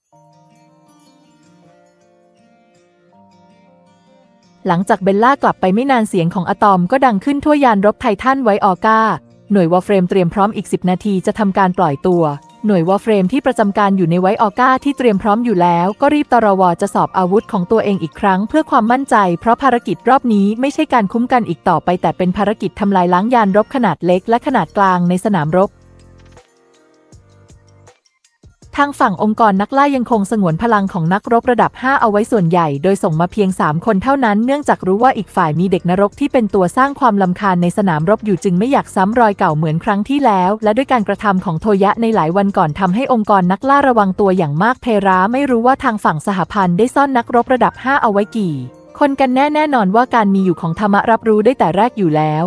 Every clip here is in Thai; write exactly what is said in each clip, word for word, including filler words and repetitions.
หลังจากเบลล่ากลับไปไม่นานเสียงของอะตอมก็ดังขึ้นทั่วยานรบไททันไวออก้าหน่วยวอลเฟรมเตรียมพร้อมอีกสิบนาทีจะทำการปล่อยตัวหน่วยวอลเฟรมที่ประจำการอยู่ในไวออก้าที่เตรียมพร้อมอยู่แล้วก็รีบตรวจะสอบอาวุธของตัวเองอีกครั้งเพื่อความมั่นใจเพราะภารกิจรอบนี้ไม่ใช่การคุ้มกันอีกต่อไปแต่เป็นภารกิจทำลายล้างยานรบขนาดเล็กและขนาดกลางในสนามรบทางฝั่งองค์กรนักล่ายังคงสงวนพลังของนักรบระดับห้าเอาไว้ส่วนใหญ่โดยส่งมาเพียงสามคนเท่านั้นเนื่องจากรู้ว่าอีกฝ่ายมีเด็กนรกที่เป็นตัวสร้างความรำคาญในสนามรบอยู่จึงไม่อยากซ้ำรอยเก่าเหมือนครั้งที่แล้วและด้วยการกระทำของโทยะในหลายวันก่อนทำให้องค์กรนักล่าระวังตัวอย่างมากเพราไม่รู้ว่าทางฝั่งสหพันธ์ได้ซ่อนนักรบระดับห้าเอาไว้กี่คนกันแน่แน่นอนว่าการมีอยู่ของธรรมะรับรู้ได้แต่แรกอยู่แล้ว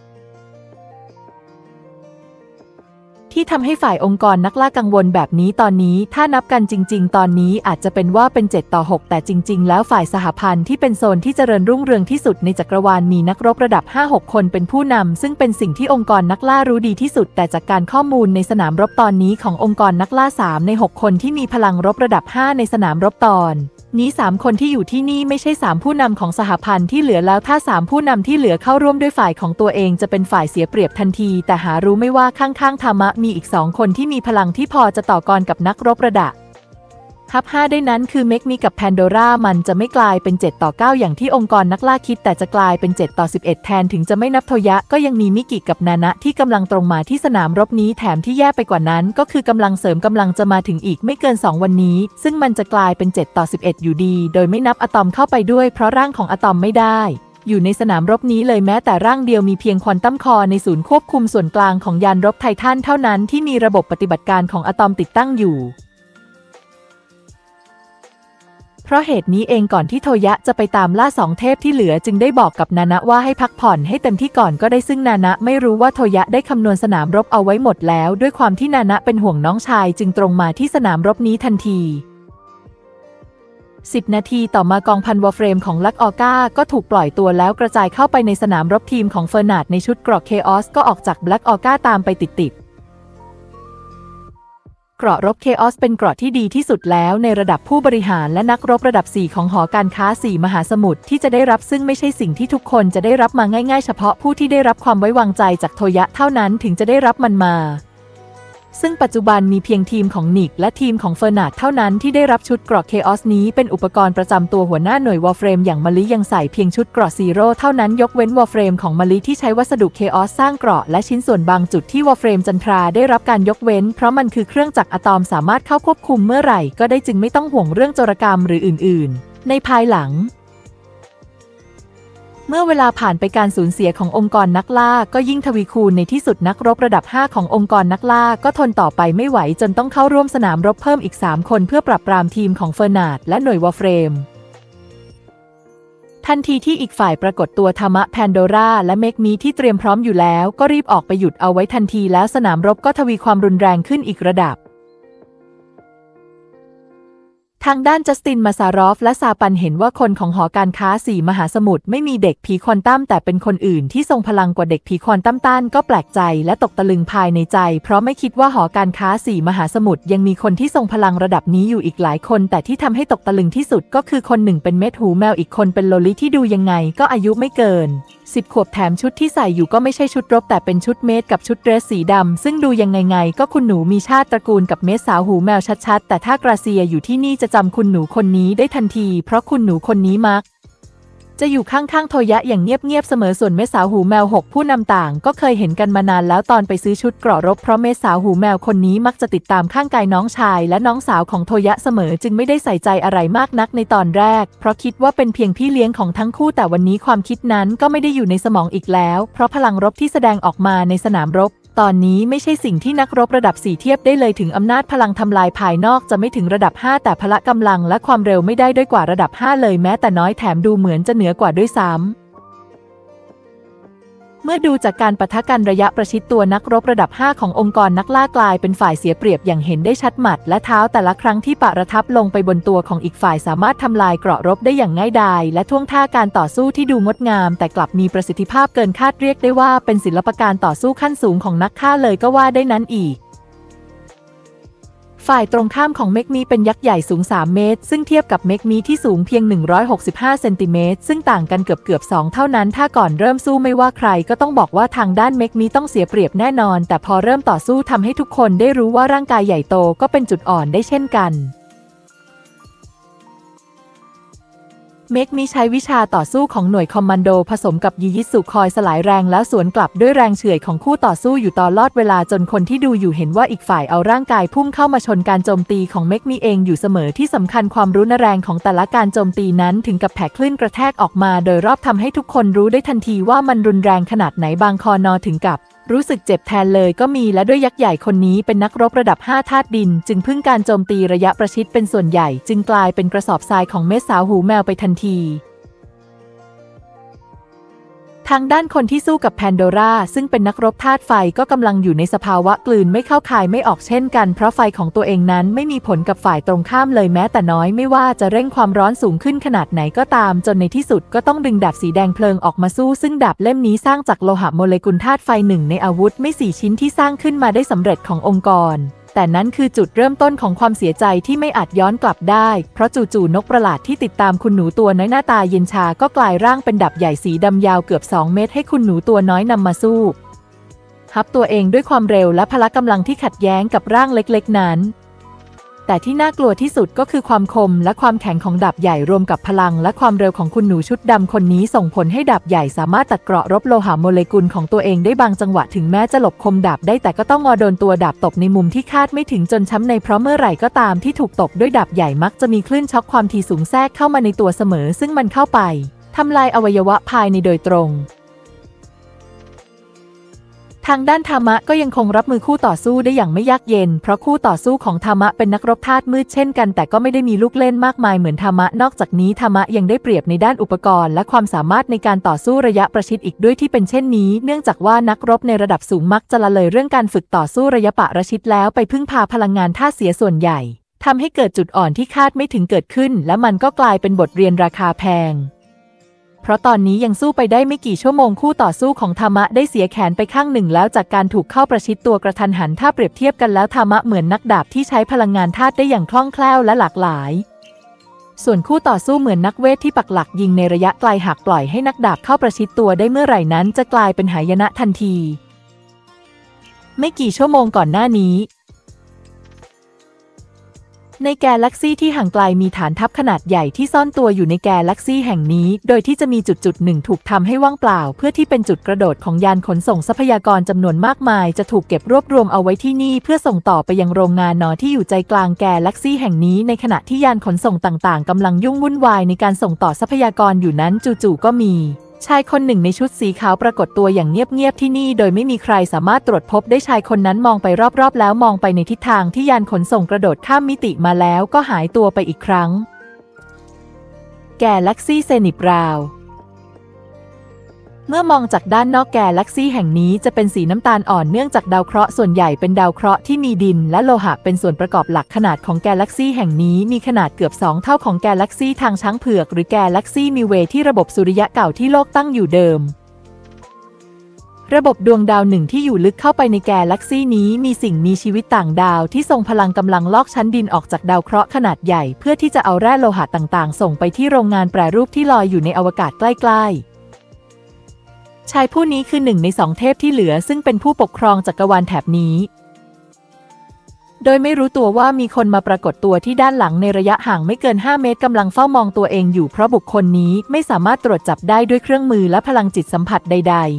ที่ทำให้ฝ่ายองค์กรนักล่ากังวลแบบนี้ตอนนี้ถ้านับกันจริงๆตอนนี้อาจจะเป็นว่าเป็นเจ็ดต่อหกแต่จริงๆแล้วฝ่ายสหพันธ์ที่เป็นโซนที่เจริญรุ่งเรืองที่สุดในจักรวาลมีนักรบระดับ ห้าหก คนเป็นผู้นำซึ่งเป็นสิ่งที่องค์กรนักล่ารู้ดีที่สุดแต่จากการข้อมูลในสนามรบตอนนี้ขององค์กรนักล่าสามในหกคนที่มีพลังรบระดับห้าในสนามรบตอนนี้สามคนที่อยู่ที่นี่ไม่ใช่สามผู้นำของสหพันธ์ที่เหลือแล้วถ้าสามผู้นำที่เหลือเข้าร่วมด้วยฝ่ายของตัวเองจะเป็นฝ่ายเสียเปรียบทันทีแต่หารู้ไม่ว่าข้างๆธรรมะมีอีกสองคนที่มีพลังที่พอจะต่อกรกับนักรบระดับฮับห้าได้นั้นคือเมกมีกับแพนโดรามันจะไม่กลายเป็นเจ็ดต่อเก้าอย่างที่องค์กรนักล่าคิดแต่จะกลายเป็นเจ็ดต่อสิบเอ็ดแทนถึงจะไม่นับโทยะก็ยังมีมิกิกับนานะที่กำลังตรงมาที่สนามรบนี้แถมที่แย่ไปกว่านั้นก็คือกำลังเสริมกำลังจะมาถึงอีกไม่เกินสองวันนี้ซึ่งมันจะกลายเป็นเจ็ดต่อสิบเอ็ดอยู่ดีโดยไม่นับอะตอมเข้าไปด้วยเพราะร่างของอะตอมไม่ได้อยู่ในสนามรบนี้เลยแม้แต่ร่างเดียวมีเพียงควอนตัมคอร์ในศูนย์ควบคุมส่วนกลางของยานรบไททันเท่านั้นที่มีระบบปฏิบัติการของอะตอมติดตั้งอยู่เพราะเหตุนี้เองก่อนที่โทยะจะไปตามล่าสองเทพที่เหลือจึงได้บอกกับนานะว่าให้พักผ่อนให้เต็มที่ก่อนก็ได้ซึ่งนานะไม่รู้ว่าโทยะได้คำนวณสนามรบเอาไว้หมดแล้วด้วยความที่นานะเป็นห่วงน้องชายจึงตรงมาที่สนามรบนี้ทันทีสิบนาทีต่อมากองพันวอลเฟรมของลักออก้าก็ถูกปล่อยตัวแล้วกระจายเข้าไปในสนามรบทีมของเฟอร์นาร์ดในชุดเกราะเคออสก็ออกจากแบล็กออก้าตามไปติดๆเกราะรบเคออสเป็นเกราะที่ดีที่สุดแล้วในระดับผู้บริหารและนักรบระดับสี่ของหอการค้าสี่มหาสมุทรที่จะได้รับซึ่งไม่ใช่สิ่งที่ทุกคนจะได้รับมาง่ายๆเฉพาะผู้ที่ได้รับความไว้วางใจจากโทยะเท่านั้นถึงจะได้รับมันมาซึ่งปัจจุบันมีเพียงทีมของนิกและทีมของเฟอร์นาร์ดเท่านั้นที่ได้รับชุดเกราะเคออสนี้เป็นอุปกรณ์ประจำตัวหัวหน้าหน่วยวอลเฟรมอย่างมะลิยังใส่เพียงชุดเกราะซีโร่เท่านั้นยกเว้นวอลเฟรมของมะลิที่ใช้วัสดุเคออสสร้างเกราะและชิ้นส่วนบางจุดที่วอลเฟรมจันทราได้รับการยกเว้นเพราะมันคือเครื่องจักรอะตอมสามารถเข้าควบคุมเมื่อไหร่ก็ได้จึงไม่ต้องห่วงเรื่องโจรกรรมหรืออื่นๆในภายหลังเมื่อเวลาผ่านไปการสูญเสียขององค์กรนักล่าก็ยิ่งทวีคูณในที่สุดนักรบระดับห้าขององค์กรนักล่าก็ทนต่อไปไม่ไหวจนต้องเข้าร่วมสนามรบเพิ่มอีกสามคนเพื่อปราบปรามทีมของเฟอร์นาร์ดและหน่วยวอลเฟรมทันทีที่อีกฝ่ายปรากฏตัวธรรมะแพนโดราและเมกมีที่เตรียมพร้อมอยู่แล้วก็รีบออกไปหยุดเอาไว้ทันทีแล้วสนามรบก็ทวีความรุนแรงขึ้นอีกระดับทางด้านจัสตินมาซารอฟและซาปันเห็นว่าคนของหอการค้าสี่มหาสมุทรไม่มีเด็กผีควอนตัมแต่เป็นคนอื่นที่ทรงพลังกว่าเด็กผีควอนตัมต้านก็แปลกใจและตกตะลึงภายในใจเพราะไม่คิดว่าหอการค้าสี่มหาสมุทรยังมีคนที่ทรงพลังระดับนี้อยู่อีกหลายคนแต่ที่ทำให้ตกตะลึงที่สุดก็คือคนหนึ่งเป็นเม็ดหูแมวอีกคนเป็นโลลิที่ดูยังไงก็อายุไม่เกินสิบขวบแถมชุดที่ใส่อยู่ก็ไม่ใช่ชุดรบแต่เป็นชุดเมดกับชุดเดรสสีดำซึ่งดูยังไงไงก็คุณหนูมีชาติตระกูลกับเมดสาวหูแมวชัดๆแต่ถ้ากราเซียอยู่ที่นี่จะจำคุณหนูคนนี้ได้ทันทีเพราะคุณหนูคนนี้มักจะอยู่ข้างๆโทยะอย่างเงียบๆเสมอส่วนเมดสาวหูแมวหกผู้นำต่างก็เคยเห็นกันมานานแล้วตอนไปซื้อชุดเกราะรบเพราะเมดสาวหูแมวคนนี้มักจะติดตามข้างกายน้องชายและน้องสาวของโทยะเสมอจึงไม่ได้ใส่ใจอะไรมากนักในตอนแรกเพราะคิดว่าเป็นเพียงพี่เลี้ยงของทั้งคู่แต่วันนี้ความคิดนั้นก็ไม่ได้อยู่ในสมองอีกแล้วเพราะพลังรบที่แสดงออกมาในสนามรบตอนนี้ไม่ใช่สิ่งที่นักรบระดับสี่เทียบได้เลยถึงอำนาจพลังทำลายภายนอกจะไม่ถึงระดับห้าแต่พละกำลังและความเร็วไม่ได้ด้อยกว่าระดับห้าเลยแม้แต่น้อยแถมดูเหมือนจะเหนือกว่าด้วยซ้ำเมื่อดูจากการปะทะกันระยะประชิดตัวนักรบระดับห้าขององค์กรนักล่ากลายเป็นฝ่ายเสียเปรียบอย่างเห็นได้ชัดหมัดและเท้าแต่ละครั้งที่ปะระทับลงไปบนตัวของอีกฝ่ายสามารถทำลายเกราะรบได้อย่างง่ายดายและท่วงท่าการต่อสู้ที่ดูงดงามแต่กลับมีประสิทธิภาพเกินคาดเรียกได้ว่าเป็นศิลปการต่อสู้ขั้นสูงของนักฆ่าเลยก็ว่าได้นั้นอีกฝฝ่ายตรงข้ามของเมกมีเป็นยักษ์ใหญ่สูงสามเมตรซึ่งเทียบกับเมกมีที่สูงเพียงหนึ่งร้อยหกสิบห้าเซนติเมตรซึ่งต่างกันเกือบเกือบสองเท่านั้นถ้าก่อนเริ่มสู้ไม่ว่าใครก็ต้องบอกว่าทางด้านเมกมีต้องเสียเปรียบแน่นอนแต่พอเริ่มต่อสู้ทำให้ทุกคนได้รู้ว่าร่างกายใหญ่โตก็เป็นจุดอ่อนได้เช่นกันเมกมีใช้วิชาต่อสู้ของหน่วยคอมมานโดผสมกับยิยิตสุคอยสลายแรงแล้วสวนกลับด้วยแรงเฉื่อยของคู่ต่อสู้อยู่ตลอดเวลาจนคนที่ดูอยู่เห็นว่าอีกฝ่ายเอาร่างกายพุ่งเข้ามาชนการโจมตีของเมกมีเองอยู่เสมอที่สำคัญความรุนแรงของแต่ละการโจมตีนั้นถึงกับแผ่คลื่นกระแทกออกมาโดยรอบทำให้ทุกคนรู้ได้ทันทีว่ามันรุนแรงขนาดไหนบางคอนอถึงกับรู้สึกเจ็บแทนเลยก็มีและด้วยยักษ์ใหญ่คนนี้เป็นนักรบระดับห้าธาตุดินจึงพึ่งการโจมตีระยะประชิดเป็นส่วนใหญ่จึงกลายเป็นกระสอบทรายของเม็ดสาวหูแมวไปทันทีทางด้านคนที่สู้กับแพนโดราซึ่งเป็นนักรบธาตุไฟก็กำลังอยู่ในสภาวะกลืนไม่เข้าคายไม่ออกเช่นกันเพราะไฟของตัวเองนั้นไม่มีผลกับฝ่ายตรงข้ามเลยแม้แต่น้อยไม่ว่าจะเร่งความร้อนสูงขึ้นขนาดไหนก็ตามจนในที่สุดก็ต้องดึงดาบสีแดงเพลิงออกมาสู้ซึ่งดาบเล่มนี้สร้างจากโลหะโมเลกุลธาตุไฟหนึ่งในอาวุธไม่สี่ชิ้นที่สร้างขึ้นมาได้สำเร็จขององค์กรแต่นั้นคือจุดเริ่มต้นของความเสียใจที่ไม่อาจย้อนกลับได้เพราะจู่ๆนกประหลาดที่ติดตามคุณหนูตัวน้อยหน้าตาเย็นชาก็กลายร่างเป็นดาบใหญ่สีดำยาวเกือบสองเมตรให้คุณหนูตัวน้อยนำมาสู้ฮับตัวเองด้วยความเร็วและพละกำลังที่ขัดแย้งกับร่างเล็กๆนั้นแต่ที่น่ากลัวที่สุดก็คือความคมและความแข็งของดาบใหญ่รวมกับพลังและความเร็วของคุณหนูชุดดำคนนี้ส่งผลให้ดาบใหญ่สามารถตัดเกราะรบโลหะโมเลกุลของตัวเองได้บางจังหวะถึงแม้จะหลบคมดาบได้แต่ก็ต้องงอโดนตัวดาบตบในมุมที่คาดไม่ถึงจนช้ำในเพราะเมื่อไหร่ก็ตามที่ถูกตบด้วยดาบใหญ่มักจะมีคลื่นช็อคความถี่สูงแทรกเข้ามาในตัวเสมอซึ่งมันเข้าไปทำลายอวัยวะภายในโดยตรงทางด้านธามะก็ยังคงรับมือคู่ต่อสู้ได้อย่างไม่ยากเย็นเพราะคู่ต่อสู้ของธามะเป็นนักรบธาตุมืดเช่นกันแต่ก็ไม่ได้มีลูกเล่นมากมายเหมือนธามะนอกจากนี้ธามะยังได้เปรียบในด้านอุปกรณ์และความสามารถในการต่อสู้ระยะประชิดอีกด้วยที่เป็นเช่นนี้เนื่องจากว่านักรบในระดับสูงมักจะละเลยเรื่องการฝึกต่อสู้ระยะประชิดแล้วไปพึ่งพาพลังงานธาตุเสียส่วนใหญ่ทำให้เกิดจุดอ่อนที่คาดไม่ถึงเกิดขึ้นและมันก็กลายเป็นบทเรียนราคาแพงเพราะตอนนี้ยังสู้ไปได้ไม่กี่ชั่วโมงคู่ต่อสู้ของธามะได้เสียแขนไปข้างหนึ่งแล้วจากการถูกเข้าประชิดตัวกระทันหันถ้าเปรียบเทียบกันแล้วธามะเหมือนนักดาบที่ใช้พลังงานธาตุได้อย่างคล่องแคล่วและหลากหลายส่วนคู่ต่อสู้เหมือนนักเวทที่ปักหลักยิงในระยะไกลหากปล่อยให้นักดาบเข้าประชิดตัวได้เมื่อไหร่นั้นจะกลายเป็นหายนะทันทีไม่กี่ชั่วโมงก่อนหน้านี้ในแกลเล็กซี่ที่ห่างไกลมีฐานทัพขนาดใหญ่ที่ซ่อนตัวอยู่ในแกลเล็กซี่แห่งนี้โดยที่จะมีจุดจุดหนึ่งถูกทำให้ว่างเปล่าเพื่อที่เป็นจุดกระโดดของยานขนส่งทรัพยากรจำนวนมากมายจะถูกเก็บรวบรวมเอาไว้ที่นี่เพื่อส่งต่อไปยังโรงงานนอที่อยู่ใจกลางแกลเล็กซี่แห่งนี้ในขณะที่ยานขนส่งต่างๆกำลังยุ่งวุ่นวายในการส่งต่อทรัพยากรอยู่นั้นจู่ๆก็มีชายคนหนึ่งในชุดสีขาวปรากฏตัวอย่างเงียบๆที่นี่โดยไม่มีใครสามารถตรวจพบได้ชายคนนั้นมองไปรอบๆแล้วมองไปในทิศทางที่ยานขนส่งกระโดดข้ามมิติมาแล้วก็หายตัวไปอีกครั้งแกลเล็กซี่เซนิบราวเมื่อมองจากด้านนอกแกลเล็กซี่แห่งนี้จะเป็นสีน้ำตาลอ่อนเนื่องจากดาวเคราะห์ส่วนใหญ่เป็นดาวเคราะห์ที่มีดินและโลหะเป็นส่วนประกอบหลักขนาดของแกลเล็กซี่แห่งนี้มีขนาดเกือบสองเท่าของแกลเล็กซี่ทางช้างเผือกหรือแกลเล็กซี่มิลเวย์ที่ระบบสุริยะเก่าที่โลกตั้งอยู่เดิมระบบดวงดาวหนึ่งที่อยู่ลึกเข้าไปในแกลเล็กซี่นี้มีสิ่งมีชีวิตต่างดาวที่ทรงพลังกำลังลอกชั้นดินออกจากดาวเคราะห์ขนาดใหญ่เพื่อที่จะเอาแร่โลหะต่างๆส่งไปที่โรงงานแปรรูปที่ลอยอยู่ในอวกาศใกล้ๆชายผู้นี้คือหนึ่งในสองเทพที่เหลือซึ่งเป็นผู้ปกครองจักรวาลแถบนี้โดยไม่รู้ตัวว่ามีคนมาปรากฏตัวที่ด้านหลังในระยะห่างไม่เกินห้าเมตรกำลังเฝ้ามองตัวเองอยู่เพราะบุคคลนี้ไม่สามารถตรวจจับได้ด้วยเครื่องมือและพลังจิตสัมผัสใดๆ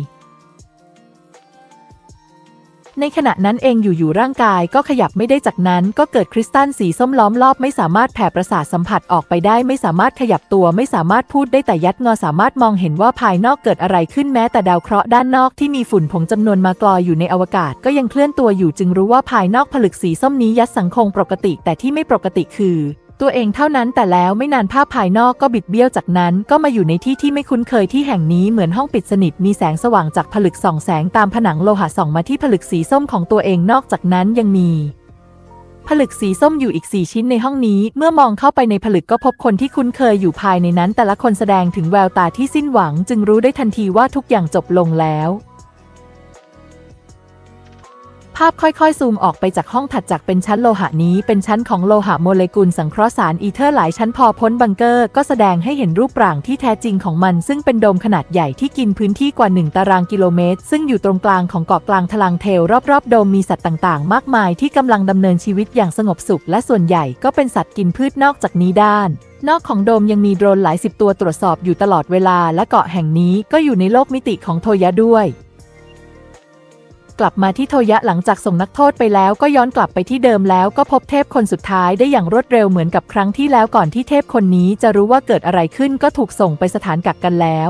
ในขณะนั้นเองอยู่ๆร่างกายก็ขยับไม่ได้จากนั้นก็เกิดคริสตัลสีส้มล้อมรอบไม่สามารถแผ่ประสาทสัมผัสออกไปได้ไม่สามารถขยับตัวไม่สามารถพูดได้แต่ยัดงอสามารถมองเห็นว่าภายนอกเกิดอะไรขึ้นแม้แต่ดาวเคราะห์ด้านนอกที่มีฝุ่นผงจำนวนมากลอยอยู่ในอวกาศก็ยังเคลื่อนตัวอยู่จึงรู้ว่าภายนอกผลึกสีส้มนี้ยัดสังคงปกติแต่ที่ไม่ปกติคือตัวเองเท่านั้นแต่แล้วไม่นานภาพภายนอกก็บิดเบี้ยวจากนั้นก็มาอยู่ในที่ที่ไม่คุ้นเคยที่แห่งนี้เหมือนห้องปิดสนิทมีแสงสว่างจากผลึกส่องแสงตามผนังโลหะส่องมาที่ผลึกสีส้มของตัวเองนอกจากนั้นยังมีผลึกสีส้มอยู่อีกสี่ชิ้นในห้องนี้เมื่อมองเข้าไปในผลึกก็พบคนที่คุ้นเคยอยู่ภายในนั้นแต่ละคนแสดงถึงแววตาที่สิ้นหวังจึงรู้ได้ทันทีว่าทุกอย่างจบลงแล้วผภาพค่อยๆซูมออกไปจากห้องถัดจากเป็นชั้นโลหะนี้เป็นชั้นของโลหะโมเลกุลสังเคราะห์สารอีเทอร์หลายชั้นพอพ้นบังเกอร์ก็แสดงให้เห็นรูปร่างที่แท้จริงของมันซึ่งเป็นโดมขนาดใหญ่ที่กินพื้นที่กว่าหนึ่งตารางกิโลเมตรซึ่งอยู่ตรงกลางของเกาะกลางทะลังเทลรอบๆโดมมีสัตว์ต่างๆมากมายที่กำลังดำเนินชีวิตอย่างสงบสุขและส่วนใหญ่ก็เป็นสัตว์กินพืชนอกจากนี้ด้านนอกของโดมยังมีโดรนหลายสิบตัวตรวจสอบอยู่ตลอดเวลาและเกาะแห่งนี้ก็อยู่ในโลกมิติของโทยะด้วยกลับมาที่โทยะหลังจากส่งนักโทษไปแล้วก็ย้อนกลับไปที่เดิมแล้วก็พบเทพคนสุดท้ายได้อย่างรวดเร็วเหมือนกับครั้งที่แล้วก่อนที่เทพคนนี้จะรู้ว่าเกิดอะไรขึ้นก็ถูกส่งไปสถานกักกันแล้ว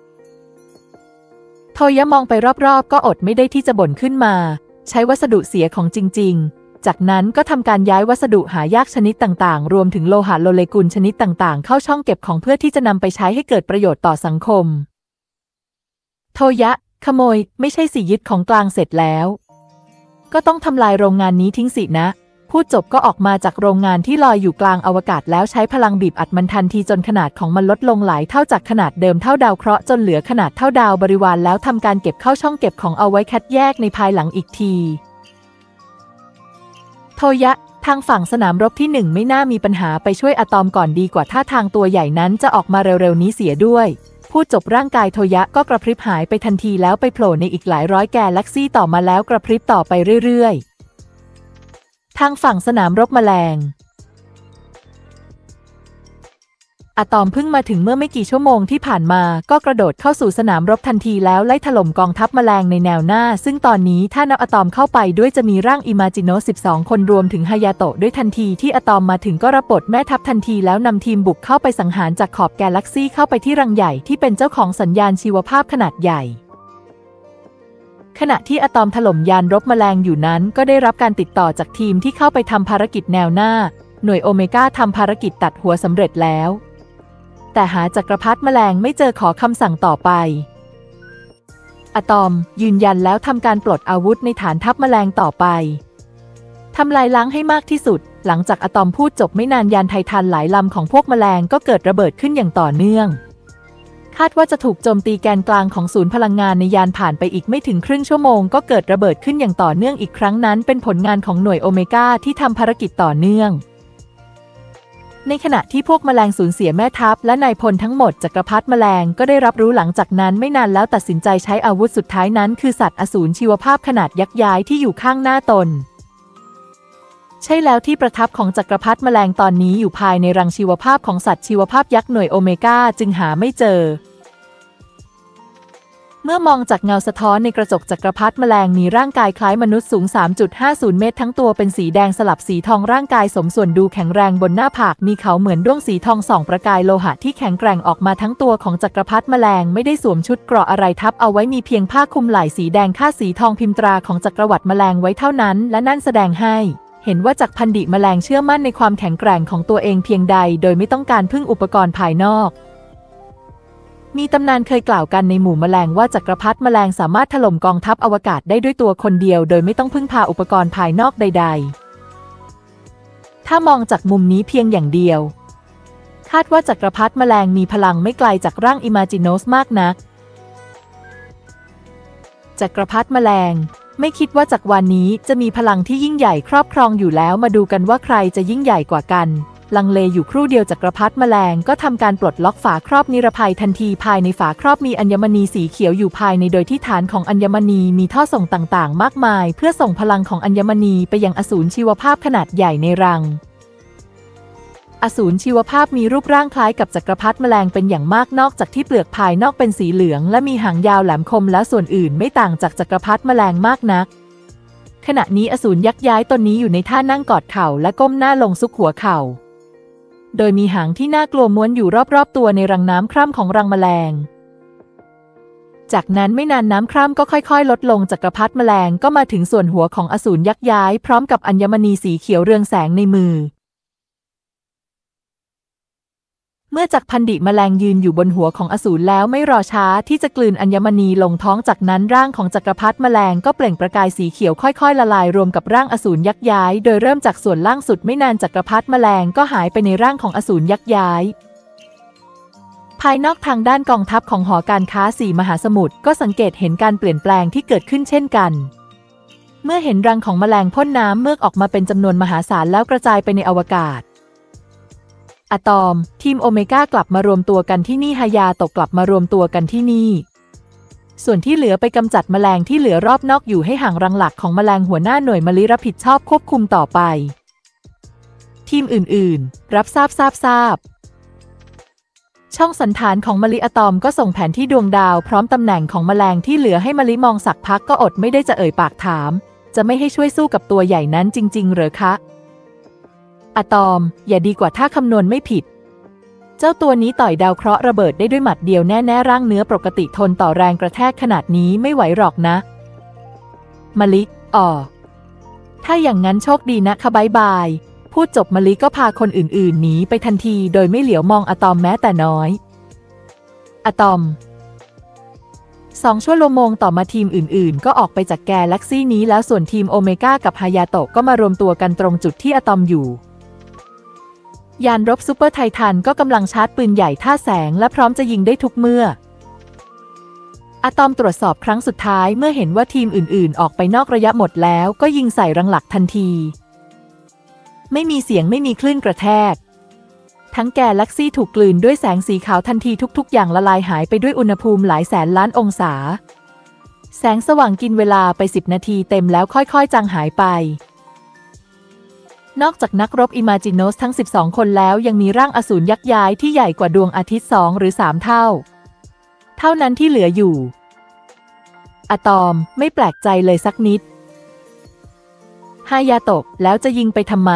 โทยะมองไปรอบๆก็อดไม่ได้ที่จะบ่นขึ้นมาใช้วัสดุเสียของจริงๆจากนั้นก็ทำการย้ายวัสดุหายากชนิดต่างๆรวมถึงโลหะโมเลกุลชนิดต่างๆเข้าช่องเก็บของเพื่อที่จะนำไปใช้ให้เกิดประโยชน์ต่อสังคมโทยะขโมยไม่ใช่สิยึดของกลางเสร็จแล้วก็ต้องทำลายโรงงานนี้ทิ้งสินะพูดจบก็ออกมาจากโรงงานที่ลอยอยู่กลางอวกาศแล้วใช้พลังบีบอัดมันทันทีจนขนาดของมันลดลงหลายเท่าจากขนาดเดิมเท่าดาวเคราะห์จนเหลือขนาดเท่าดาวบริวารแล้วทำการเก็บเข้าช่องเก็บของเอาไว้คัดแยกในภายหลังอีกทีโทยะทางฝั่งสนามรบที่หนึ่งไม่น่ามีปัญหาไปช่วยอะตอมก่อนดีกว่าถ้าทางตัวใหญ่นั้นจะออกมาเร็วๆนี้เสียด้วยพูดจบร่างกายโทยะก็กระพริบหายไปทันทีแล้วไปโผล่ในอีกหลายร้อยแกลเล็กซี่ต่อมาแล้วกระพริบต่อไปเรื่อยๆทางฝั่งสนามรบแมลงอะตอมเพิ่งมาถึงเมื่อไม่กี่ชั่วโมงที่ผ่านมาก็กระโดดเข้าสู่สนามรบทันทีแล้วไล่ถล่มกองทัพแมลงในแนวหน้าซึ่งตอนนี้ถ้านับอะตอมเข้าไปด้วยจะมีร่างอิมาจิโนะสิบสองคนรวมถึงฮายาโตะด้วยทันทีที่อะตอมมาถึงก็รับบทแม่ทัพทันทีแล้วนำทีมบุกเข้าไปสังหารจากขอบกาแล็กซี่เข้าไปที่รังใหญ่ที่เป็นเจ้าของสัญญาณชีวภาพขนาดใหญ่ขณะที่อะตอมถล่มยานรบแมลงอยู่นั้นก็ได้รับการติดต่อจากทีมที่เข้าไปทำภารกิจแนวหน้าหน่วยโอเมก้าทำภารกิจตัดหัวสำเร็จแล้วแต่หาจักรพรรดิแมลงไม่เจอขอคำสั่งต่อไปอะตอมยืนยันแล้วทำการปลดอาวุธในฐานทัพแมลงต่อไปทำลายล้างให้มากที่สุดหลังจากอะตอมพูดจบไม่นานยานไททันหลายลำของพวกแมลงก็เกิดระเบิดขึ้นอย่างต่อเนื่องคาดว่าจะถูกโจมตีแกนกลางของศูนย์พลังงานในยานผ่านไปอีกไม่ถึงครึ่งชั่วโมงก็เกิดระเบิดขึ้นอย่างต่อเนื่องอีกครั้งนั้นเป็นผลงานของหน่วยโอเมก้าที่ทำภารกิจต่อเนื่องในขณะที่พวกแมลงสูญเสียแม่ทัพและนายพลทั้งหมดจักรพรรดิแมลงก็ได้รับรู้หลังจากนั้นไม่นานแล้วตัดสินใจใช้อาวุธสุดท้ายนั้นคือสัตว์อสูรชีวภาพขนาดยักษ์ย้ายที่อยู่ข้างหน้าตนใช่แล้วที่ประทับของจักรพรรดิแมลงตอนนี้อยู่ภายในรังชีวภาพของสัตว์ชีวภาพยักษ์หน่วยโอเมก้าจึงหาไม่เจอเมื่อมองจากเงาสะท้อนในกระจกจักรพรรดิแมลงมีร่างกายคล้ายมนุษย์สูง สามจุดห้าศูนย์ เมตรทั้งตัวเป็นสีแดงสลับสีทองร่างกายสมส่วนดูแข็งแรงบนหน้าผากมีเขาเหมือนด้วงสีทองส่องประกายโลหะที่แข็งแกร่งออกมาทั้งตัวของจักรพรรดิแมลงไม่ได้สวมชุดเกราะอะไรทับเอาไว้มีเพียงผ้าคลุมไหล่สีแดงคาดสีทองพิมพ์ตราของจักรวรรดิแมลงไว้เท่านั้นและนั่นแสดงให้เห็นว่าจักรพันดิแมลงเชื่อมั่นในความแข็งแกร่งของตัวเองเพียงใดโดยไม่ต้องการพึ่งอุปกรณ์ภายนอกมีตำนานเคยกล่าวกันในหมู่แมลงว่าจักรพรรดิแมลงสามารถถล่มกองทัพอวกาศได้ด้วยตัวคนเดียวโดยไม่ต้องพึ่งพาอุปกรณ์ภายนอกใดๆถ้ามองจากมุมนี้เพียงอย่างเดียวคาดว่าจักรพรรดิแมลงมีพลังไม่ไกลจากร่างอิมาจิโนสมากนักจักรพรรดิแมลงไม่คิดว่าจักรวาลนี้จะมีพลังที่ยิ่งใหญ่ครอบครองอยู่แล้วมาดูกันว่าใครจะยิ่งใหญ่กว่ากันลังเลอยู่ครู่เดียวจักรพรรดิแมลงก็ทำการปลดล็อกฝาครอบนิรภัยทันทีภายในฝาครอบมีอัญมณีสีเขียวอยู่ภายในโดยที่ฐานของอัญมณีมีท่อส่งต่างๆมากมายเพื่อส่งพลังของอัญมณีไปยังอสูรชีวภาพขนาดใหญ่ในรังอสูรชีวภาพมีรูปร่างคล้ายกับจักรพรรดิแมลงเป็นอย่างมากนอกจากที่เปลือกภายนอกเป็นสีเหลืองและมีหางยาวแหลมคมและส่วนอื่นไม่ต่างจากจักรพรรดิแมลงมากนักขณะนี้อสูรยักษ์ย้ายตนนี้อยู่ในท่านั่งกอดเข่าและก้มหน้าลงซุกหัวเข่าโดยมีหางที่น่ากลัวม้วนอยู่รอบๆตัวในรังน้ำคร่ำของรังแมลงจากนั้นไม่นานน้ำคร่ำก็ค่อยๆลดลงจักรพรรดิแมลงก็มาถึงส่วนหัวของอสูรยักษ์ย้ายพร้อมกับอัญมณีสีเขียวเรืองแสงในมือเมื่อจักรพันดิแมลงยืนอยู่บนหัวของอสูรแล้วไม่รอช้าที่จะกลืนอัญมณีลงท้องจากนั้นร่างของจักรพรรดิแมลงก็เปล่งประกายสีเขียวค่อยๆละลายรวมกับร่างอสูรยักษ์ย้ายโดยเริ่มจากส่วนล่างสุดไม่นานจักรพรรดิแมลงก็หายไปในร่างของอสูรยักษ์ย้ายภายนอกทางด้านกองทัพของหอการค้าสี่มหาสมุทรก็สังเกตเห็นการเปลี่ยนแปลงที่เกิดขึ้นเช่นกันเมื่อเห็นรังของแมลงพ่นน้ำเมือกออกมาเป็นจำนวนมหาศาลแล้วกระจายไปในอวกาศอะตอมทีมโอเมก้ากลับมารวมตัวกันที่นี่ฮายาโตะกลับมารวมตัวกันที่นี่ส่วนที่เหลือไปกำจัดแมลงที่เหลือรอบนอกอยู่ให้ห่างรังหลักของแมลงหัวหน้าหน่วยมะลิรับผิดชอบควบคุมต่อไปทีมอื่นๆรับทราบทราบทราบช่องสันฐานของมะลิอะตอมก็ส่งแผนที่ดวงดาวพร้อมตำแหน่งของแมลงที่เหลือให้มะลิมองสักพักก็อดไม่ได้จะเอ่ยปากถามจะไม่ให้ช่วยสู้กับตัวใหญ่นั้นจริงๆเหรอคะอะตอมอย่าดีกว่าถ้าคำนวณไม่ผิดเจ้าตัวนี้ต่อยดาวเคราะห์ระเบิดได้ด้วยหมัดเดียวแน่ๆร่างเนื้อปกติทนต่อแรงกระแทกขนาดนี้ไม่ไหวหรอกนะมะลิอ๋อถ้าอย่างนั้นโชคดีนะคะบายบายพูดจบมะลิก็พาคนอื่นๆหนีไปทันทีโดยไม่เหลียวมองอะตอมแม้แต่น้อยอะตอมสองชั่วโมงต่อมาทีมอื่นๆก็ออกไปจากแกแล็กซี่นี้แล้วส่วนทีมโอเมก้ากับฮายาโตะก็มารวมตัวกันตรงจุดที่อะตอมอยู่ยานรบซูเปอร์ไททันก็กำลังชาร์จปืนใหญ่ท่าแสงและพร้อมจะยิงได้ทุกเมื่ออะตอมตรวจสอบครั้งสุดท้ายเมื่อเห็นว่าทีมอื่นๆออกไปนอกระยะหมดแล้วก็ยิงใส่รังหลักทันทีไม่มีเสียงไม่มีคลื่นกระแทกทั้งแกแล็กซี่ถูกกลืนด้วยแสงสีขาวทันทีทุกๆอย่างละลายหายไปด้วยอุณหภูมิหลายแสนล้านองศาแสงสว่างกินเวลาไปสิบนาทีเต็มแล้วค่อยๆจางหายไปนอกจากนักรบอิมาจิโนสทั้งสิบสองคนแล้วยังมีร่างอสูรยักษ์ย้ายที่ใหญ่กว่าดวงอาทิตย์สองหรือสามเท่าเท่านั้นที่เหลืออยู่อะตอมไม่แปลกใจเลยสักนิดฮายาโตะแล้วจะยิงไปทำไม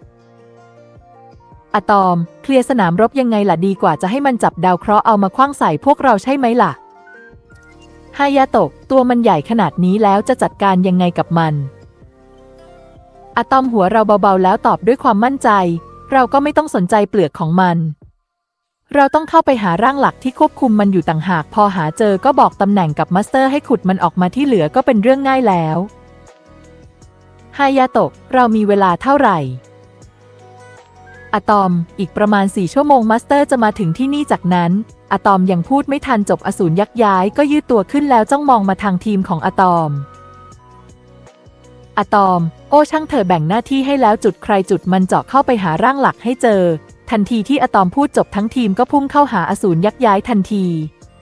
อะตอมเคลียร์สนามรบยังไงล่ะดีกว่าจะให้มันจับดาวเคราะห์เอามาขว้างใส่พวกเราใช่ไหมล่ะฮายาโตะตัวมันใหญ่ขนาดนี้แล้วจะจัดการยังไงกับมันอะตอมหัวเราเบาๆแล้วตอบด้วยความมั่นใจเราก็ไม่ต้องสนใจเปลือกของมันเราต้องเข้าไปหาร่างหลักที่ควบคุมมันอยู่ต่างหากพอหาเจอก็บอกตำแหน่งกับมาสเตอร์ให้ขุดมันออกมาที่เหลือก็เป็นเรื่องง่ายแล้วฮายาโตะเรามีเวลาเท่าไหร่อะตอมอีกประมาณสี่ชั่วโมงมาสเตอร์จะมาถึงที่นี่จากนั้นอะตอมยังพูดไม่ทันจบอสูรยักษ์ย้ายก็ยืดตัวขึ้นแล้วจ้องมองมาทางทีมของอะตอมอะตอมโอ้ช่างเธอแบ่งหน้าที่ให้แล้วจุดใครจุดมันเจาะเข้าไปหาร่างหลักให้เจอทันทีที่อะตอมพูดจบทั้งทีมก็พุ่งเข้าหาอสูรยักษ์ย้ายทันที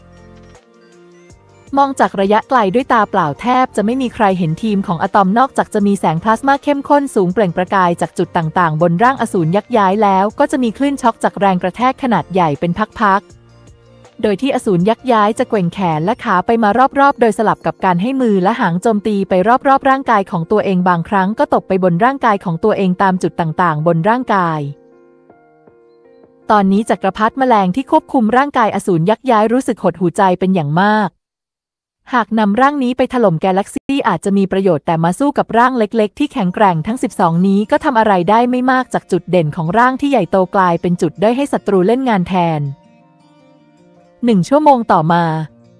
มองจากระยะไกลด้วยตาเปล่าแทบจะไม่มีใครเห็นทีมของอะตอมนอกจากจะมีแสงพลาสมาเข้มข้นสูงเปล่งประกายจากจุดต่างๆบนร่างอสูรยักษ์ย้ายแล้วก็จะมีคลื่นช็อคจากแรงกระแทกขนาดใหญ่เป็นพักๆโดยที่อสูรยักษ์ย้ายจะแกว่งแขนและขาไปมารอบๆโดยสลับกับการให้มือและหางโจมตีไปรอบๆร่างกายของตัวเองบางครั้งก็ตกไปบนร่างกายของตัวเองตามจุดต่างๆบนร่างกายตอนนี้จักรพรรดิแมลงที่ควบคุมร่างกายอสูรยักษ์ย้ายรู้สึกหดหู่ใจเป็นอย่างมากหากนำร่างนี้ไปถล่มแกลเล็กซี่อาจจะมีประโยชน์แต่มาสู้กับร่างเล็กๆที่แข็งแกร่งทั้งสิบสองนี้ก็ทำอะไรได้ไม่มากจากจุดเด่นของร่างที่ใหญ่โตกลายเป็นจุดด้อยให้ศัตรูเล่นงานแทนหนึ่งชั่วโมงต่อมา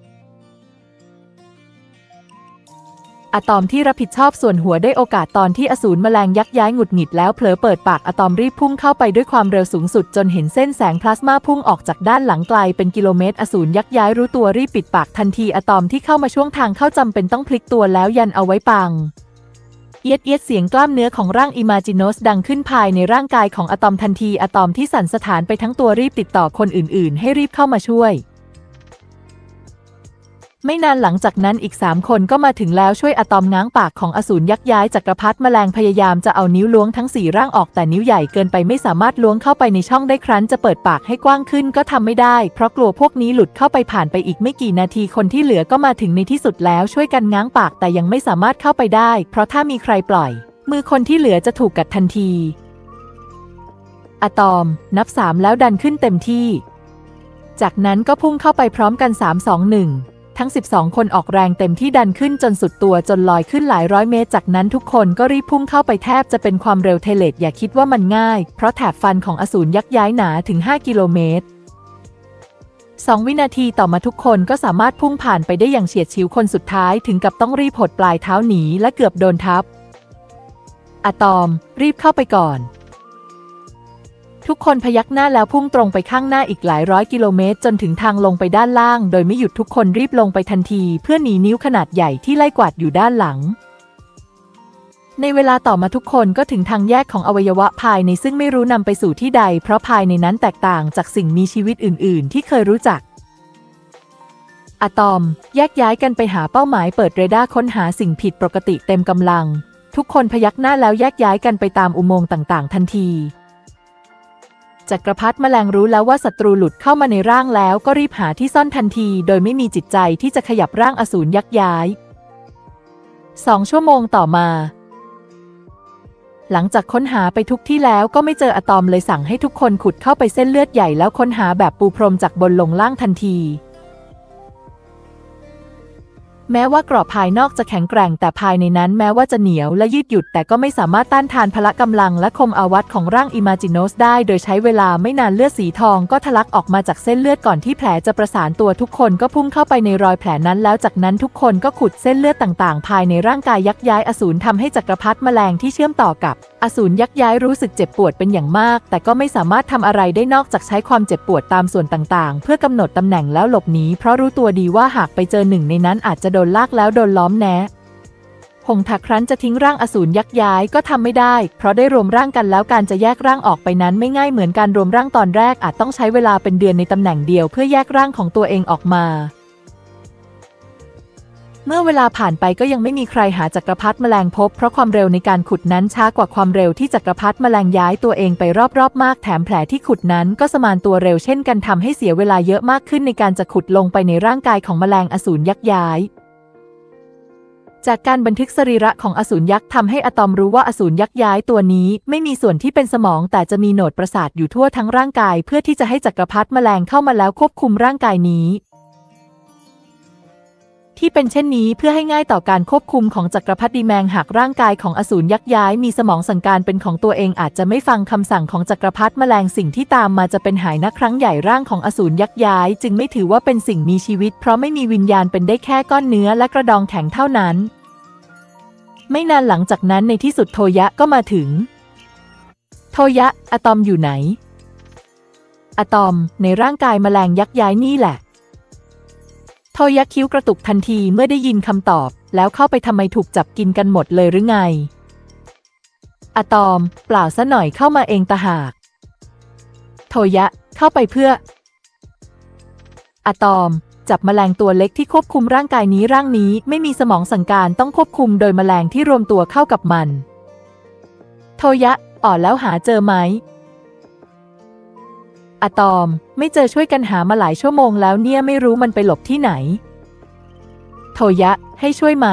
อะตอมที่รับผิดชอบส่วนหัวได้โอกาสตอนที่อสูรแมลงยักษ์ย้ายหงุดหงิดแล้วเผลอเปิดปากอะตอมรีบพุ่งเข้าไปด้วยความเร็วสูงสุดจนเห็นเส้นแสงพลาสมาพุ่งออกจากด้านหลังไกลเป็นกิโลเมตรอสูรยักษ์ย้ายรู้ตัวรีบปิดปากทันทีอะตอมที่เข้ามาช่วงทางเข้าจำเป็นต้องพลิกตัวแล้วยันเอาไว้ปังเอียดเอียดเสียงกล้ามเนื้อของร่างอิมาจิโนสดังขึ้นภายในร่างกายของอะตอมทันทีอะตอมที่สั่นสะท้านไปทั้งตัวรีบติดต่อคนอื่นๆให้รีบเข้ามาช่วยไม่นานหลังจากนั้นอีกสามคนก็มาถึงแล้วช่วยอะตอมง้างปากของอสูรยักษ์ย้ายจักรพรรดิแมลงพยายามจะเอานิ้วล้วงทั้งสี่ร่างออกแต่นิ้วใหญ่เกินไปไม่สามารถล้วงเข้าไปในช่องได้ครั้นจะเปิดปากให้กว้างขึ้นก็ทำไม่ได้เพราะกลัวพวกนี้หลุดเข้าไปผ่านไปอีกไม่กี่นาทีคนที่เหลือก็มาถึงในที่สุดแล้วช่วยกันง้างปากแต่ยังไม่สามารถเข้าไปได้เพราะถ้ามีใครปล่อยมือคนที่เหลือจะถูกกัดทันทีอะตอมนับสามแล้วดันขึ้นเต็มที่จากนั้นก็พุ่งเข้าไปพร้อมกันสาม สอง หนึ่งทั้งสิบสองคนออกแรงเต็มที่ดันขึ้นจนสุดตัวจนลอยขึ้นหลายร้อยเมตรจากนั้นทุกคนก็รีบพุ่งเข้าไปแทบจะเป็นความเร็วเทเลตอย่าคิดว่ามันง่ายเพราะแถบฟันของอสูรยักษ์ย้ายหนาถึงห้ากิโลเมตรสองวินาทีต่อมาทุกคนก็สามารถพุ่งผ่านไปได้อย่างเฉียดฉิวคนสุดท้ายถึงกับต้องรีบหดปลายเท้าหนีและเกือบโดนทับอะตอมรีบเข้าไปก่อนทุกคนพยักหน้าแล้วพุ่งตรงไปข้างหน้าอีกหลายร้อยกิโลเมตรจนถึงทางลงไปด้านล่างโดยไม่หยุดทุกคนรีบลงไปทันทีเพื่อหนีนิ้วขนาดใหญ่ที่ไล่กวาดอยู่ด้านหลังในเวลาต่อมาทุกคนก็ถึงทางแยกของอวัยวะภายในซึ่งไม่รู้นำไปสู่ที่ใดเพราะภายในนั้นแตกต่างจากสิ่งมีชีวิตอื่นๆที่เคยรู้จักอะตอมแยกย้ายกันไปหาเป้าหมายเปิดเรดาร์ค้นหาสิ่งผิดปกติเต็มกำลังทุกคนพยักหน้าแล้วแยกย้ายกันไปตามอุโมงค์ต่างๆทันทีจักรพรรดิแมลงรู้แล้วว่าศัตรูหลุดเข้ามาในร่างแล้วก็รีบหาที่ซ่อนทันทีโดยไม่มีจิตใจที่จะขยับร่างอสูรยักย้ายสองชั่วโมงต่อมาหลังจากค้นหาไปทุกที่แล้วก็ไม่เจออะตอมเลยสั่งให้ทุกคนขุดเข้าไปเส้นเลือดใหญ่แล้วค้นหาแบบปูพรมจากบนลงล่างทันทีแม้ว่ากรอบภายนอกจะแข็งแกร่งแต่ภายในนั้นแม้ว่าจะเหนียวและยืดหยุ่นแต่ก็ไม่สามารถต้านทานพละกำลังและคมอาวุธของร่างอิมาจิโนสได้โดยใช้เวลาไม่นานเลือดสีทองก็ทะลักออกมาจากเส้นเลือดก่อนที่แผลจะประสานตัวทุกคนก็พุ่งเข้าไปในรอยแผลนั้นแล้วจากนั้นทุกคนก็ขุดเส้นเลือดต่างๆภายในร่างกายยักย้ายอสูรทำให้จักรพรรดิแมลงที่เชื่อมต่อกับอสูรยักย้ายรู้สึกเจ็บปวดเป็นอย่างมากแต่ก็ไม่สามารถทำอะไรได้นอกจากใช้ความเจ็บปวดตามส่วนต่างๆเพื่อกำหนดตำแหน่งแล้วหลบหนีเพราะรู้ตัวดีว่าหากไปเจอหนึ่งในนั้นอาจจะโดนลากแล้วโดนล้อมแนะหงทาครั้นจะทิ้งร่างอสูรยักย้ายก็ทำไม่ได้เพราะได้รวมร่างกันแล้วการจะแยกร่างออกไปนั้นไม่ง่ายเหมือนการรวมร่างตอนแรกอาจต้องใช้เวลาเป็นเดือนในตำแหน่งเดียวเพื่อแยกร่างของตัวเองออกมาเมื่อเวลาผ่านไปก็ยังไม่มีใครหาจักรพรรดิแมลงพบเพราะความเร็วในการขุดนั้นช้ากว่าความเร็วที่จักรพรรดิแมลงย้ายตัวเองไปรอบๆมากแถมแผลที่ขุดนั้นก็สมานตัวเร็วเช่นกันทำให้เสียเวลาเยอะมากขึ้นในการจะขุดลงไปในร่างกายของแมลงอสูรยักย้ายจากการบันทึกสรีระของอสูรยักษ์ทำให้อะตอมรู้ว่าอสูรยักษ์ย้ายตัวนี้ไม่มีส่วนที่เป็นสมองแต่จะมีโหนดประสาทอยู่ทั่วทั้งร่างกายเพื่อที่จะให้จักรพรรดิแมลงเข้ามาแล้วควบคุมร่างกายนี้ที่เป็นเช่นนี้เพื่อให้ง่ายต่อการควบคุมของจักรพรรดิแมงหากร่างกายของอสูรยักษ์ย้ายมีสมองสั่งการเป็นของตัวเองอาจจะไม่ฟังคำสั่งของจักรพรรดิแมลงสิ่งที่ตามมาจะเป็นหายนะครั้งใหญ่ร่างของอสูรยักษ์ย้ายจึงไม่ถือว่าเป็นสิ่งมีชีวิตเพราะไม่มีวิญญาณเป็นได้แค่ก้อนเนื้อและกระดองแข็งเท่านั้นไม่นานหลังจากนั้นในที่สุดโทยะก็มาถึงโทยะอะตอมอยู่ไหนอะตอมในร่างกายแมลงยักษ์ย้ายนี่แหละโทยะคิ้วกระตุกทันทีเมื่อได้ยินคำตอบแล้วเข้าไปทำไมถูกจับกินกันหมดเลยหรือไงอะตอมเปล่าซะหน่อยเข้ามาเองตะหากโทยะเข้าไปเพื่ออะตอมจับแมลงตัวเล็กที่ควบคุมร่างกายนี้ร่างนี้ไม่มีสมองสั่งการต้องควบคุมโดยแมลงที่รวมตัวเข้ากับมันโทยะอ่อนแล้วหาเจอไหมอะตอมไม่เจอช่วยกันหามาหลายชั่วโมงแล้วเนี่ยไม่รู้มันไปหลบที่ไหนโทยะให้ช่วยไหม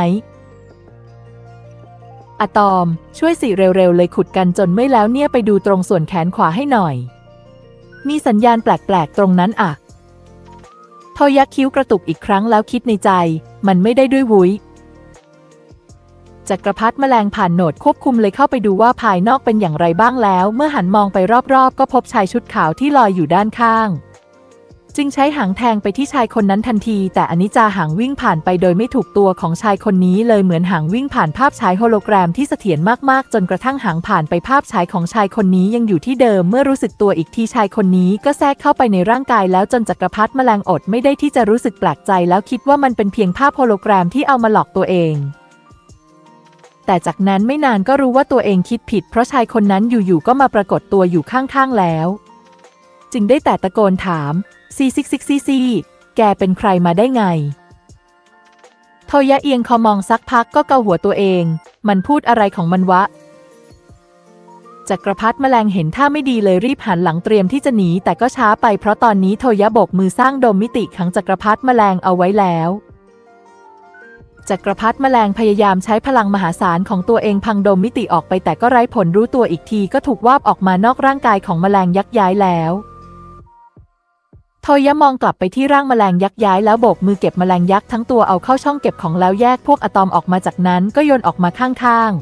อะตอมช่วยสิเร็วๆเลยขุดกันจนเมื่อยแล้วเนี่ยไปดูตรงส่วนแขนขวาให้หน่อยมีสัญญาณแปลกๆตรงนั้นอะโทยะคิ้วกระตุกอีกครั้งแล้วคิดในใจมันไม่ได้ด้วยวุ้ยจักรพรรดิแมลงผ่านโหนดควบคุมเลยเข้าไปดูว่าภายนอกเป็นอย่างไรบ้างแล้วเมื่อหันมองไปรอบๆก็พบชายชุดขาวที่ลอยอยู่ด้านข้างจึงใช้หางแทงไปที่ชายคนนั้นทันทีแต่อนิจจาหางวิ่งผ่านไปโดยไม่ถูกตัวของชายคนนี้เลยเหมือนหางวิ่งผ่านภาพฉายโฮโลแกรมที่เสถียรมากๆจนกระทั่งหางผ่านไปภาพฉายของชายคนนี้ยังอยู่ที่เดิมเมื่อรู้สึกตัวอีกทีชายคนนี้ก็แทรกเข้าไปในร่างกายแล้วจนจักรพรรดิแมลงอดไม่ได้ที่จะรู้สึกแปลกใจแล้วคิดว่ามันเป็นเพียงภาพโฮโลแกรมที่เอามาหลอกตัวเองแต่จากนั้นไม่นานก็รู้ว่าตัวเองคิดผิดเพราะชายคนนั้นอยู่ๆก็มาปรากฏตัวอยู่ข้างๆแล้วจึงได้แต่ตะโกนถามซีซิกซิกซีซีแกเป็นใครมาได้ไงโทยะเอียงคอมองสักพักก็เกาหัวตัวเองมันพูดอะไรของมันวะจักรพรรดิแมลงเห็นท่าไม่ดีเลยรีบหันหลังเตรียมที่จะหนีแต่ก็ช้าไปเพราะตอนนี้โทยะโบกมือสร้างโดมมิติขังจักรพรรดิแมลงเอาไว้แล้วจักรพรรดิแมลงพยายามใช้พลังมหาศาลของตัวเองพังโดมมิติออกไปแต่ก็ไร้ผลรู้ตัวอีกทีก็ถูกวาบออกมานอกร่างกายของแมลงยักษ์ย้ายแล้วโทยะมองกลับไปที่ร่างแมลงยักษ์ย้ายแล้วโบกมือเก็บแมลงยักษ์ทั้งตัวเอาเข้าช่องเก็บของแล้วแยกพวกอะตอมออกมาจากนั้นก็โยนออกมาข้าง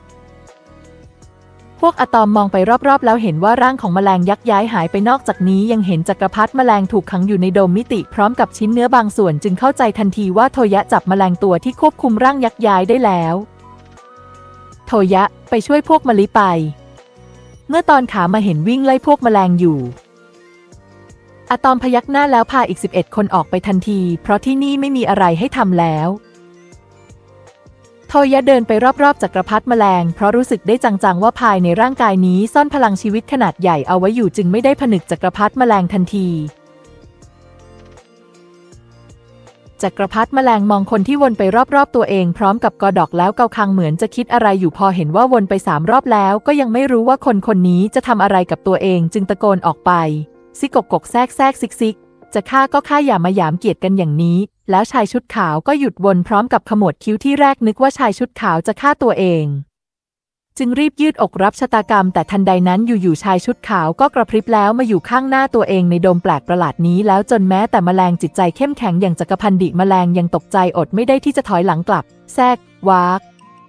ๆพวกอะตอมมองไปรอบๆแล้วเห็นว่าร่างของแมลงยักษ์ย้ายหายไปนอกจากนี้ยังเห็นจักรพรรดิแมลงถูกขังอยู่ในโดมมิติพร้อมกับชิ้นเนื้อบางส่วนจึงเข้าใจทันทีว่าโทยะจับแมลงตัวที่ควบคุมร่างยักษ์ย้ายได้แล้วโทยะไปช่วยพวกมะลิไปเมื่อตอนขามาเห็นวิ่งไล่พวกแมลงอยู่อะตอมพยักหน้าแล้วพาอีกสิบเอ็ดคนออกไปทันทีเพราะที่นี่ไม่มีอะไรให้ทำแล้วโทยะเดินไปรอบๆจักรพรรดิแมลงเพราะรู้สึกได้จังๆว่าภายในร่างกายนี้ซ่อนพลังชีวิตขนาดใหญ่เอาไว้อยู่จึงไม่ได้ผนึกจักรพรรดิแมลงทันทีจักรพรรดิแมลงมองคนที่วนไปรอบๆตัวเองพร้อมกับกอดอกแล้วเกาคางเหมือนจะคิดอะไรอยู่พอเห็นว่าวนไปสามรอบแล้วก็ยังไม่รู้ว่าคนคนนี้จะทำอะไรกับตัวเองจึงตะโกนออกไปซิกกกกแซกแซกซิกซิกจะฆ่าก็ฆ่าอย่ามาหยามเกียรติกันอย่างนี้แล้วชายชุดขาวก็หยุดวนพร้อมกับขมวดคิ้วที่แรกนึกว่าชายชุดขาวจะฆ่าตัวเองจึงรีบยืดอกรับชะตากรรมแต่ทันใดนั้นอยู่ๆชายชุดขาวก็กระพริบแล้วมาอยู่ข้างหน้าตัวเองในโดมแปลกประหลาดนี้แล้วจนแม้แต่แมลงจิตใจเข้มแข็งอย่างจักรพันดิแมลงยังตกใจอดไม่ได้ที่จะถอยหลังกลับแทรกวาก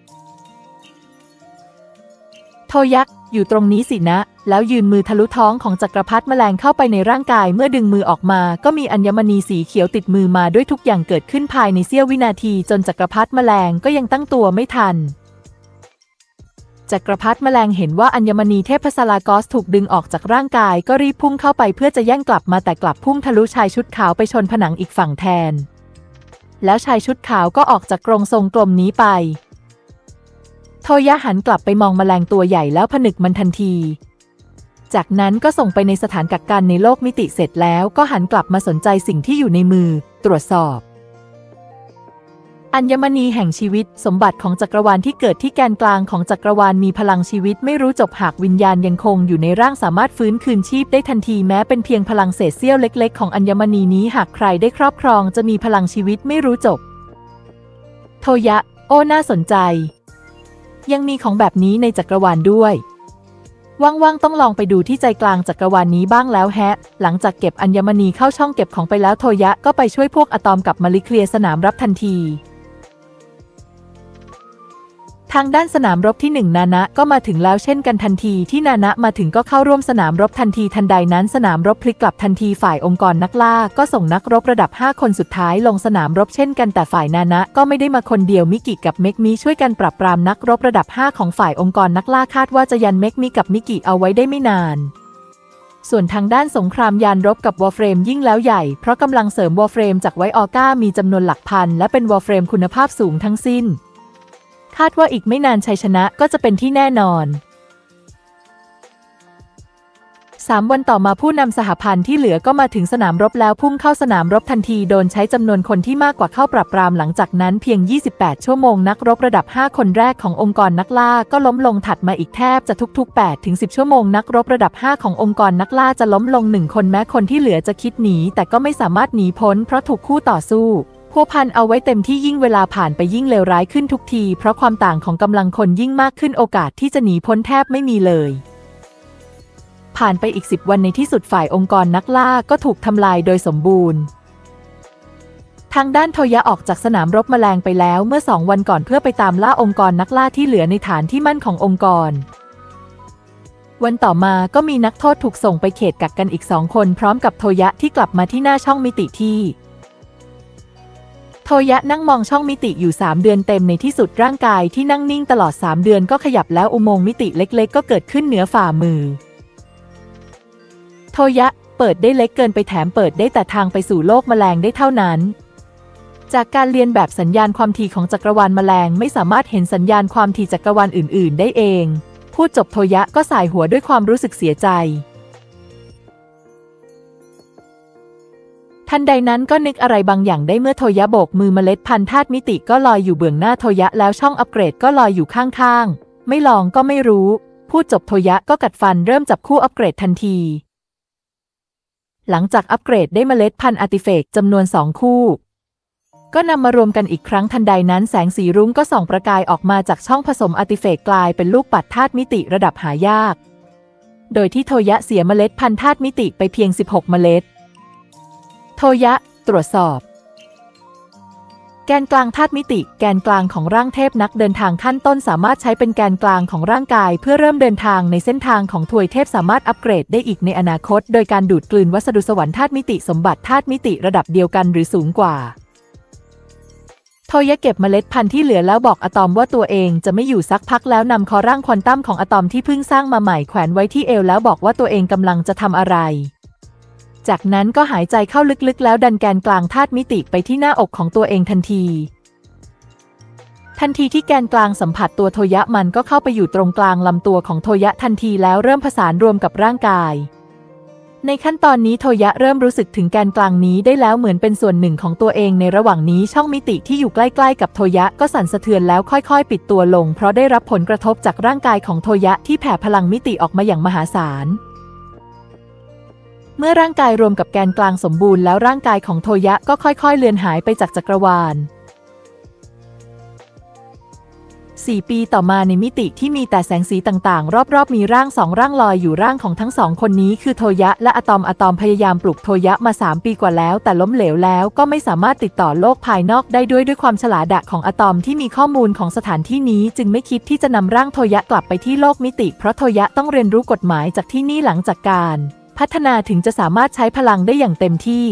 โทยักอยู่ตรงนี้สินะแล้วยืนมือทะลุท้องของจักรพรรดิแมลงเข้าไปในร่างกายเมื่อดึงมือออกมาก็มีอัญมณีสีเขียวติดมือมาด้วยทุกอย่างเกิดขึ้นภายในเสี้ยววินาทีจนจักรพรรดิแมลงก็ยังตั้งตัวไม่ทันจักรพรรดิแมลงเห็นว่าอัญมณีเทพศาลากอสถูกดึงออกจากร่างกายก็รีบพุ่งเข้าไปเพื่อจะแย่งกลับมาแต่กลับพุ่งทะลุชายชุดขาวไปชนผนังอีกฝั่งแทนแล้วชายชุดขาวก็ออกจากกรงทรงกลมนี้ไปโทยะหันกลับไปมองแมลงตัวใหญ่แล้วผนึกมันทันทีจากนั้นก็ส่งไปในสถานกักกันในโลกมิติเสร็จแล้วก็หันกลับมาสนใจสิ่งที่อยู่ในมือตรวจสอบอัญมณีแห่งชีวิตสมบัติของจักรวาลที่เกิดที่แกนกลางของจักรวาลมีพลังชีวิตไม่รู้จบหากวิญญาณยังคงอยู่ในร่างสามารถฟื้นคืนชีพได้ทันทีแม้เป็นเพียงพลังเศษเสี้ยวเล็กๆของอัญมณีนี้หากใครได้ครอบครองจะมีพลังชีวิตไม่รู้จบโทยะโอ้น่าสนใจยังมีของแบบนี้ในจักรวาลด้วยว่างๆต้องลองไปดูที่ใจกลางจักรวาลนี้บ้างแล้วแฮะหลังจากเก็บอัญมณีเข้าช่องเก็บของไปแล้วโทยะก็ไปช่วยพวกอะตอมกับมาริเคลียร์สนามรับทันทีทางด้านสนามรบที่หนึ่งนานะก็มาถึงแล้วเช่นกันทันทีที่นานะมาถึงก็เข้าร่วมสนามรบทันทีทันใดนั้นสนามรบพลิกกลับทันทีฝ่ายองค์กรนักล่าก็ส่งนักรบระดับห้าคนสุดท้ายลงสนามรบเช่นกันแต่ฝ่ายนานะก็ไม่ได้มาคนเดียวมิกิกับเมกมิช่วยกันปราบปรามนักรบระดับห้าของฝ่ายองค์กรนักล่าคาดว่าจะยันเมกมิกับมิกิเอาไว้ได้ไม่นานส่วนทางด้านสงครามยานรบกับวอร์เฟรมยิ่งแล้วใหญ่เพราะกำลังเสริมวอร์เฟรมจากไวออก้ามีจำนวนหลักพันและเป็นวอร์เฟรมคุณภาพสูงทั้งสิ้นคาดว่าอีกไม่นานชัยชนะก็จะเป็นที่แน่นอนสามวันต่อมาผู้นำสหพันธ์ที่เหลือก็มาถึงสนามรบแล้วพุ่งเข้าสนามรบทันทีโดนใช้จำนวนคนที่มากกว่าเข้าปราบปรามหลังจากนั้นเพียงยี่สิบแปดชั่วโมงนักรบระดับห้าคนแรกขององค์กรนักล่าก็ล้มลงถัดมาอีกแทบจะทุกๆ แปดถึงสิบ ชั่วโมงนักรบระดับห้าขององค์กรนักล่าจะล้มลงหนึ่งคนแม้คนที่เหลือจะคิดหนีแต่ก็ไม่สามารถหนีพ้นเพราะถูกคู่ต่อสู้พัวพันเอาไว้เต็มที่ยิ่งเวลาผ่านไปยิ่งเลวร้ายขึ้นทุกทีเพราะความต่างของกำลังคนยิ่งมากขึ้นโอกาสที่จะหนีพ้นแทบไม่มีเลยผ่านไปอีกสิบวันในที่สุดฝ่ายองค์กรนักล่าก็ถูกทำลายโดยสมบูรณ์ทางด้านโทยะออกจากสนามรบแมลงไปแล้วเมื่อสองวันก่อนเพื่อไปตามล่าองค์กรนักล่าที่เหลือในฐานที่มั่นขององค์กรวันต่อมาก็มีนักโทษถูกส่งไปเขตกักกันอีกสองคนพร้อมกับโทยะที่กลับมาที่หน้าช่องมิติที่โทยะนั่งมองช่องมิติอยู่สามเดือนเต็มในที่สุดร่างกายที่นั่งนิ่งตลอดสามเดือนก็ขยับแล้วอุโมงค์มิติเล็กๆก็เกิดขึ้นเหนือฝ่ามือโทยะเปิดได้เล็กเกินไปแถมเปิดได้แต่ทางไปสู่โลกแมลงได้เท่านั้นจากการเรียนแบบสัญญาณความถี่ของจักรวาลแมลงไม่สามารถเห็นสัญญาณความถี่จักรวาลอื่นๆได้เองพูดจบโทยะก็ส่ายหัวด้วยความรู้สึกเสียใจทันใดนั้นก็นึกอะไรบางอย่างได้เมื่อโทยะโบกมือเมล็ดพันธุ์ธาตุมิติก็ลอยอยู่เบื้องหน้าโทยะแล้วช่องอัปเกรดก็ลอยอยู่ข้างๆไม่ลองก็ไม่รู้พูดจบโทยะก็กัดฟันเริ่มจับคู่อัปเกรดทันทีหลังจากอัปเกรดได้เมล็ดพันธุ์อาร์ติเฟกต์จำนวนสองคู่ก็นำมารวมกันอีกครั้งทันใดนั้นแสงสีรุ้งก็ส่องประกายออกมาจากช่องผสมอาร์ติเฟกต์กลายเป็นลูกปัดธาตุมิติระดับหายากโดยที่โทยะเสียเมล็ดพันธุ์ธาตุมิติไปเพียงสิบหกเมล็ดโทยะตรวจสอบแกนกลางธาตุมิติแกนกลางของร่างเทพนักเดินทางขั้นต้นสามารถใช้เป็นแกนกลางของร่างกายเพื่อเริ่มเดินทางในเส้นทางของทวยเทพสามารถอัปเกรดได้อีกในอนาคตโดยการดูดกลืนวัสดุสวรรค์ธาตุมิติสมบัติธาตุมิติระดับเดียวกันหรือสูงกว่าโทยะเก็บเมล็ดพันธุ์ที่เหลือแล้วบอกอะตอมว่าตัวเองจะไม่อยู่สักพักแล้วนำคอร่างควอนตัมของอะตอมที่เพิ่งสร้างมาใหม่แขวนไว้ที่เอวแล้วบอกว่าตัวเองกำลังจะทำอะไรจากนั้นก็หายใจเข้าลึกๆแล้วดันแกนกลางธาตุมิติไปที่หน้าอกของตัวเองทันทีทันทีที่แกนกลางสัมผัสตัวโทยะมันก็เข้าไปอยู่ตรงกลางลำตัวของโทยะทันทีแล้วเริ่มผสานรวมกับร่างกายในขั้นตอนนี้โทยะเริ่มรู้สึกถึงแกนกลางนี้ได้แล้วเหมือนเป็นส่วนหนึ่งของตัวเองในระหว่างนี้ช่องมิติที่อยู่ใกล้ๆกับโทยะก็สั่นสะเทือนแล้วค่อยๆปิดตัวลงเพราะได้รับผลกระทบจากร่างกายของโทยะที่แผ่พลังมิติออกมาอย่างมหาศาลเมื่อร่างกายรวมกับแกนกลางสมบูรณ์แล้วร่างกายของโทยะก็ค่อยๆเลือนหายไปจากจักรวาลสี่ปีต่อมาในมิติที่มีแต่แสงสีต่างๆรอบๆมีร่างสองร่างลอยอยู่ร่างของทั้งสองคนนี้คือโทยะและอะตอมอะตอมพยายามปลุกโทยะมาสามปีกว่าแล้วแต่ล้มเหลวแล้วก็ไม่สามารถติดต่อโลกภายนอกได้ด้วยด้วยความฉลาดของอะตอมที่มีข้อมูลของสถานที่นี้จึงไม่คิดที่จะนำร่างโทยะกลับไปที่โลกมิติเพราะโทยะต้องเรียนรู้กฎหมายจากที่นี่หลังจากการพัฒนาถึงจะสามารถใช้พลังได้อย่างเต็มที่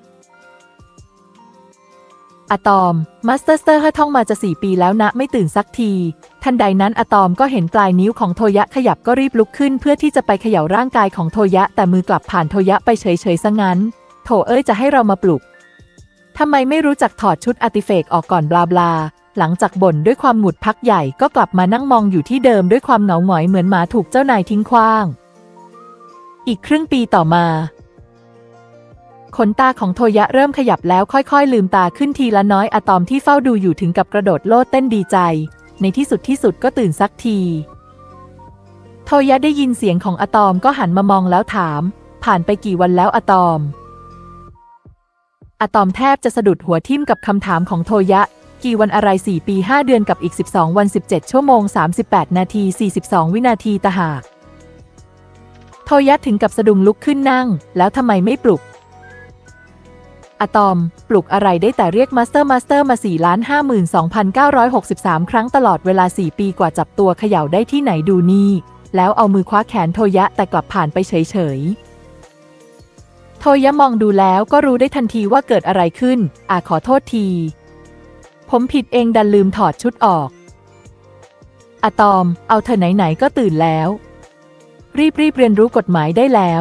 อะตอมมาสเตอร์สเตอร์ท่องมาจะสี่ปีแล้วนะไม่ตื่นสักทีทันใดนั้นอะตอมก็เห็นปลายนิ้วของโทยะขยับก็รีบลุกขึ้นเพื่อที่จะไปเขย่าร่างกายของโทยะแต่มือกลับผ่านโทยะไปเฉยๆซะงั้นโถเอ้ยจะให้เรามาปลุกทำไมไม่รู้จักถอดชุดอาร์ติเฟกต์ออกก่อนบลาบลาหลังจากบ่นด้วยความหงุดพักใหญ่ก็กลับมานั่งมองอยู่ที่เดิมด้วยความเหงาหงอยเหมือนหมาถูกเจ้านายทิ้งขว้างอีกครึ่งปีต่อมาขนตาของโทยะเริ่มขยับแล้วค่อยๆลืมตาขึ้นทีละน้อยอะตอมที่เฝ้าดูอยู่ถึงกับกระโดดโลดเต้นดีใจในที่สุดที่สุดก็ตื่นสักทีโทยะได้ยินเสียงของอะตอมก็หันมามองแล้วถามผ่านไปกี่วันแล้วอะตอมอะตอมแทบจะสะดุดหัวทิ่มกับคำถามของโทยะกี่วันอะไรสี่ปีห้าเดือนกับอีกสิบสองวันสิบเจ็ดชั่วโมงสามสิบแปดนาทีสี่สิบสองวินาทีตะหากโทยะถึงกับสะดุ้งลุกขึ้นนั่งแล้วทำไมไม่ปลุกอะตอมปลุกอะไรได้แต่เรียกมาสเตอร์มาสเตอร์มา สี่ล้านห้าหมื่นสองพันเก้าร้อยหกสิบสาม ครั้งตลอดเวลาสี่ปีกว่าจับตัวเขย่าได้ที่ไหนดูนี่แล้วเอามือคว้าแขนโทยะแต่กลับผ่านไปเฉยๆโทยะมองดูแล้วก็รู้ได้ทันทีว่าเกิดอะไรขึ้นอ่ะขอโทษทีผมผิดเองดันลืมถอดชุดออกอะตอมเอาเธอไหนๆก็ตื่นแล้วรีบๆเรียนรู้กฎหมายได้แล้ว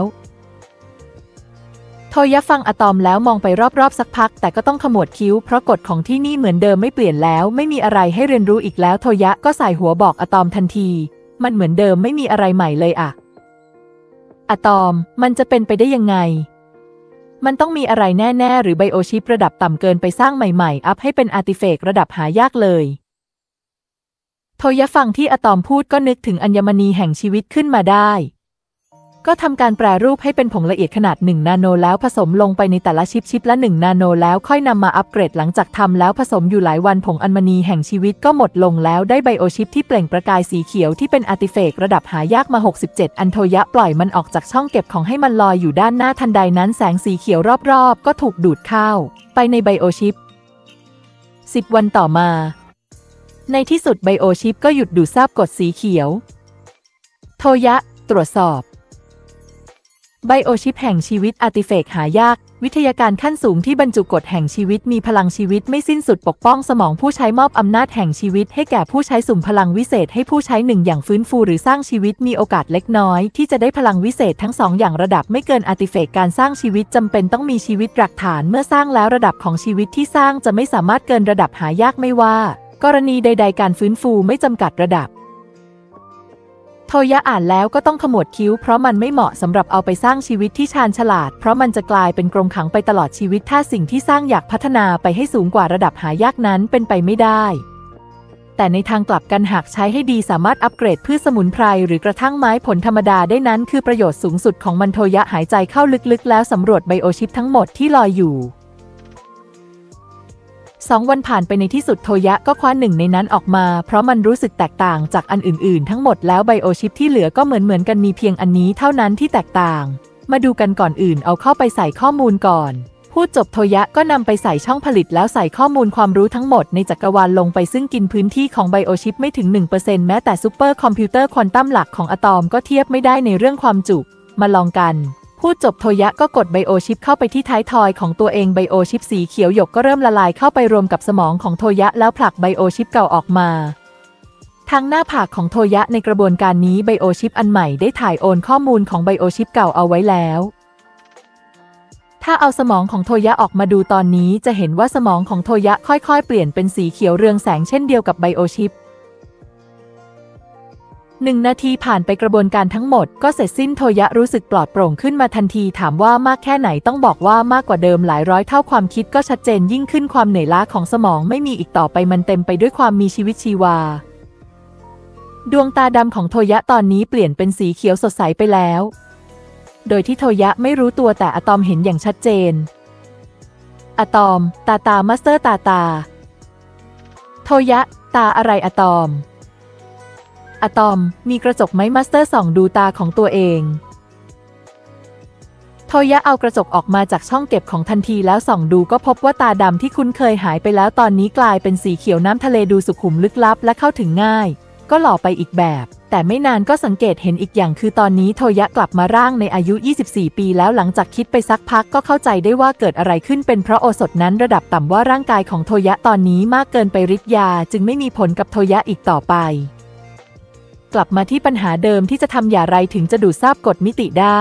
โทยะฟังอะตอมแล้วมองไปรอบๆสักพักแต่ก็ต้องขมวดคิ้วเพราะกฎของที่นี่เหมือนเดิมไม่เปลี่ยนแล้วไม่มีอะไรให้เรียนรู้อีกแล้วโทยะก็สายหัวบอกอะตอมทันทีมันเหมือนเดิมไม่มีอะไรใหม่เลยอะอะตอมมันจะเป็นไปได้ยังไงมันต้องมีอะไรแน่ๆหรือไบโอชิประดับต่ำเกินไปสร้างใหม่ๆอัพให้เป็นอาร์ติเฟกต์ระดับหายากเลยโทยะฟังที่อะตอมพูดก็นึกถึงอัญมณีแห่งชีวิตขึ้นมาได้ก็ทำการแปรรูปให้เป็นผงละเอียดขนาดหนึ่งนาโนแล้วผสมลงไปในแต่ละชิปชิปละหนึ่งนาโนแล้วค่อยนำมาอัปเกรดหลังจากทำแล้วผสมอยู่หลายวันผงอัญมณีแห่งชีวิตก็หมดลงแล้วได้ไบโอชิปที่เปล่งประกายสีเขียวที่เป็นอาร์ติเฟกต์ระดับหายากมาหกสิบเจ็ดอันโทยะปล่อยมันออกจากช่องเก็บของให้มันลอยอยู่ด้านหน้าทันใดนั้นแสงสีเขียวรอบๆก็ถูกดูดเข้าไปในไบโอชิปสิบวันต่อมาในที่สุดไบโอชิปก็หยุดดูดซาบกรดสีเขียวโทยะตรวจสอบไบโอชิปแห่งชีวิตอาร์ติเฟกต์หายากวิทยาการขั้นสูงที่บรรจุกฎแห่งชีวิตมีพลังชีวิตไม่สิ้นสุดปกป้องสมองผู้ใช้มอบอำนาจแห่งชีวิตให้แก่ผู้ใช้สุ่มพลังวิเศษให้ผู้ใช้หนึ่งอย่างฟื้นฟูหรือสร้างชีวิตมีโอกาสเล็กน้อยที่จะได้พลังวิเศษทั้งสองอย่างระดับไม่เกินอาร์ติเฟกต์การสร้างชีวิตจำเป็นต้องมีชีวิตหลักฐานเมื่อสร้างแล้วระดับของชีวิตที่สร้างจะไม่สามารถเกินระดับหายากไม่ว่ากรณีใดๆการฟื้นฟูไม่จำกัดระดับโทยะอ่านแล้วก็ต้องขมวดคิ้วเพราะมันไม่เหมาะสำหรับเอาไปสร้างชีวิตที่ชาญฉลาดเพราะมันจะกลายเป็นกรงขังไปตลอดชีวิตถ้าสิ่งที่สร้างอยากพัฒนาไปให้สูงกว่าระดับหายากนั้นเป็นไปไม่ได้แต่ในทางกลับกันหากใช้ให้ดีสามารถอัปเกรดพืชสมุนไพรหรือกระทั่งไม้ผลธรรมดาได้นั้นคือประโยชน์สูงสุดของมันโทยะหายใจเข้าลึกๆแล้วสำรวจไบโอชิปทั้งหมดที่ลอยอยู่สองวันผ่านไปในที่สุดโทยะก็คว้าหนึ่งในนั้นออกมาเพราะมันรู้สึกแตกต่างจากอันอื่นๆทั้งหมดแล้วไบโอชิปที่เหลือก็เหมือนเหมือนกันมีเพียงอันนี้เท่านั้นที่แตกต่างมาดูกันก่อนอื่นเอาเข้าไปใส่ข้อมูลก่อนพูดจบโทยะก็นำไปใส่ช่องผลิตแล้วใส่ข้อมูลความรู้ทั้งหมดในจักรวาลลงไปซึ่งกินพื้นที่ของไบโอชิปไม่ถึง หนึ่งเปอร์เซ็นต์ แม้แต่ซูเปอร์คอมพิวเตอร์ควอนตัมหลักของอะตอมก็เทียบไม่ได้ในเรื่องความจุมาลองกันพูดจบโทยะก็กดไบโอชิปเข้าไปที่ท้ายทอยของตัวเองไบโอชิปสีเขียวหยกก็เริ่มละลายเข้าไปรวมกับสมองของโทยะแล้วผลักไบโอชิปเก่าออกมาทางหน้าผากของโทยะในกระบวนการนี้ไบโอชิปอันใหม่ได้ถ่ายโอนข้อมูลของไบโอชิปเก่าเอาไว้แล้วถ้าเอาสมองของโทยะออกมาดูตอนนี้จะเห็นว่าสมองของโทยะค่อยๆเปลี่ยนเป็นสีเขียวเรืองแสงเช่นเดียวกับไบโอชิปหนึ่งนาทีผ่านไปกระบวนการทั้งหมดก็เสร็จสิ้นโทยะรู้สึกปลอดโปร่งขึ้นมาทันทีถามว่ามากแค่ไหนต้องบอกว่ามากกว่าเดิมหลายร้อยเท่าความคิดก็ชัดเจนยิ่งขึ้นความเหนื่อยล้าของสมองไม่มีอีกต่อไปมันเต็มไปด้วยความมีชีวิตชีวาดวงตาดำของโทยะตอนนี้เปลี่ยนเป็นสีเขียวสดใสไปแล้วโดยที่โทยะไม่รู้ตัวแต่อะตอมเห็นอย่างชัดเจนอะตอมตาตามาสเตอร์ตาตาโทยะตาอะไรอะตอมอะตอมมีกระจกไหมมาสเตอร์ส่องดูตาของตัวเองโทยะเอากระจกออกมาจากช่องเก็บของทันทีแล้วส่องดูก็พบว่าตาดำที่คุ้นเคยหายไปแล้วตอนนี้กลายเป็นสีเขียวน้ำทะเลดูสุขุมลึกลับและเข้าถึงง่ายก็หล่อไปอีกแบบแต่ไม่นานก็สังเกตเห็นอีกอย่างคือตอนนี้โทยะกลับมาร่างในอายุยี่สิบสี่ปีแล้วหลังจากคิดไปสักพักก็เข้าใจได้ว่าเกิดอะไรขึ้นเป็นเพราะโอสถนั้นระดับต่ำว่าร่างกายของโทยะตอนนี้มากเกินไปฤทธิ์ยาจึงไม่มีผลกับโทยะอีกต่อไปกลับมาที่ปัญหาเดิมที่จะทำอย่างไรถึงจะดูดซาบกฎมิติได้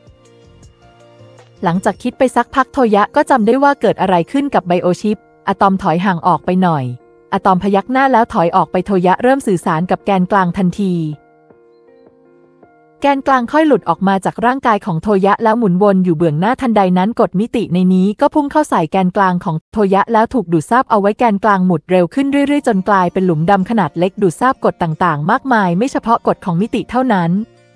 หลังจากคิดไปสักพักโทยะก็จำได้ว่าเกิดอะไรขึ้นกับไบโอชิปอะตอมถอยห่างออกไปหน่อยอะตอมพยักหน้าแล้วถอยออกไปโทยะเริ่มสื่อสารกับแกนกลางทันทีแกนกลางค่อยหลุดออกมาจากร่างกายของโทยะแล้วหมุนวนอยู่เบื้องหน้าทันใดนั้นกฎมิติในนี้ก็พุ่งเข้าใส่แกนกลางของโทยะแล้วถูกดูดซาบเอาไว้แกนกลางหมุดเร็วขึ้นเรื่อยๆจนกลายเป็นหลุมดำขนาดเล็กดูดซาบกฎต่างๆมากมายไม่เฉพาะกฎของมิติเท่านั้น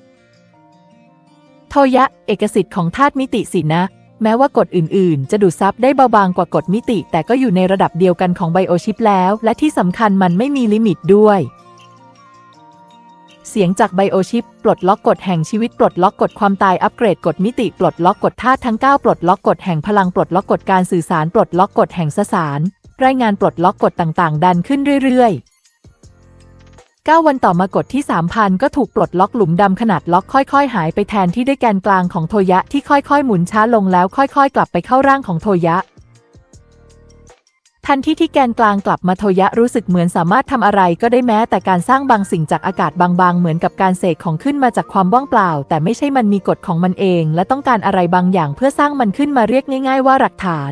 โทยะเอกสิทธิ์ของธาตุมิติสินะแม้ว่ากฎอื่นๆจะดูดซับได้เบาบางกว่ากฎมิติแต่ก็อยู่ในระดับเดียวกันของไบโอชิปแล้วและที่สำคัญมันไม่มีลิมิตด้วยเสียงจากไบโอชิปปลดล็อกกฎแห่งชีวิตปลดล็อกกฎความตายอัปเกรดกฎมิติปลดล็อกกฎธาตุทั้งเก้าปลดล็อกกฎแห่งพลังปลดล็อกกฎการสื่อสารปลดล็อกกฎแห่งสสารรายงานปลดล็อกกฎต่างๆดันขึ้นเรื่อยๆเก้าวันต่อมากฎที่ สามพัน ก็ถูกปลดล็อกหลุมดำขนาดล็อกค่อยๆหายไปแทนที่ด้วยแกนกลางของโทยะที่ค่อยๆหมุนช้าลงแล้วค่อยๆกลับไปเข้าร่างของโทยะทันทีที่แกนกลางกลับมาโทยะรู้สึกเหมือนสามารถทำอะไรก็ได้แม้แต่การสร้างบางสิ่งจากอากาศบางๆเหมือนกับการเสกของขึ้นมาจากความว่างเปล่าแต่ไม่ใช่มันมีกฎของมันเองและต้องการอะไรบางอย่างเพื่อสร้างมันขึ้นมาเรียกง่ายๆว่าหลักฐาน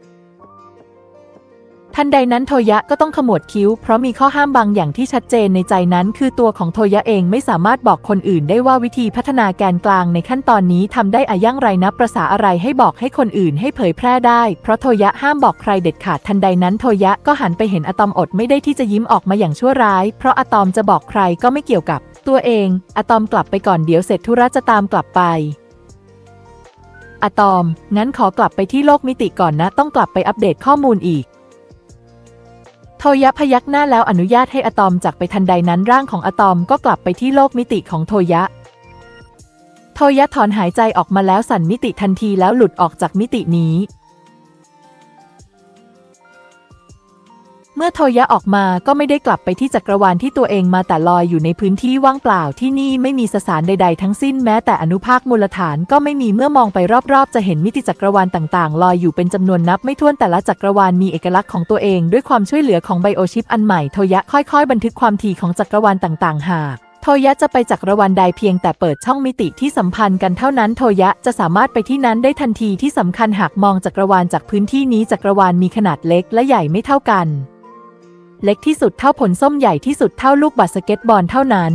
ทันใดนั้นโทยะก็ต้องขมวดคิ้วเพราะมีข้อห้ามบางอย่างที่ชัดเจนในใจนั้นคือตัวของโทยะเองไม่สามารถบอกคนอื่นได้ว่าวิธีพัฒนาแกนกลางในขั้นตอนนี้ทำได้อะอย่างไรนับประสาอะไรให้บอกให้คนอื่นให้เผยแพร่ได้เพราะโทยะห้ามบอกใครเด็ดขาดทันใดนั้นโทยะก็หันไปเห็นอะตอมอดไม่ได้ที่จะยิ้มออกมาอย่างชั่วร้ายเพราะอะตอมจะบอกใครก็ไม่เกี่ยวกับตัวเองอะตอมกลับไปก่อนเดี๋ยวเสร็จธุระจะตามกลับไปอะตอมงั้นขอกลับไปที่โลกมิติก่อนนะต้องกลับไปอัปเดตข้อมูลอีกโทยะพยักหน้าแล้วอนุญาตให้อะตอมจากไปทันใดนั้นร่างของอะตอมก็กลับไปที่โลกมิติของโทยะโทยะถอนหายใจออกมาแล้วสั่นมิติทันทีแล้วหลุดออกจากมิตินี้เมื่อโทยะออกมาก็ไม่ได้กลับไปที่จักรวาลที่ตัวเองมาแต่ลอยอยู่ในพื้นที่ว่างเปล่าที่นี่ไม่มีสสารใดๆทั้งสิ้นแม้แต่อนุภาคมูลฐานก็ไม่มีเมื่อมองไปรอบๆจะเห็นมิติจักรวาลต่างๆลอยอยู่เป็นจำนวนนับไม่ถ้วนแต่ละจักรวาลมีเอกลักษณ์ของตัวเองด้วยความช่วยเหลือของไบโอชิปอันใหม่โทยะค่อยๆบันทึกความถี่ของจักรวาลต่างๆหากโทยะจะไปจักรวาลใดเพียงแต่เปิดช่องมิติที่สัมพันธ์กันเท่านั้นโทยะจะสามารถไปที่นั้นได้ทันทีที่สำคัญหากมองจักรวาลจากพื้นที่นี้จักรวาลมีขนาดเล็กและใหญ่ไม่เท่ากันเล็กที่สุดเท่าผลส้มใหญ่ที่สุดเท่าลูกบาสเกตบอลเท่านั้น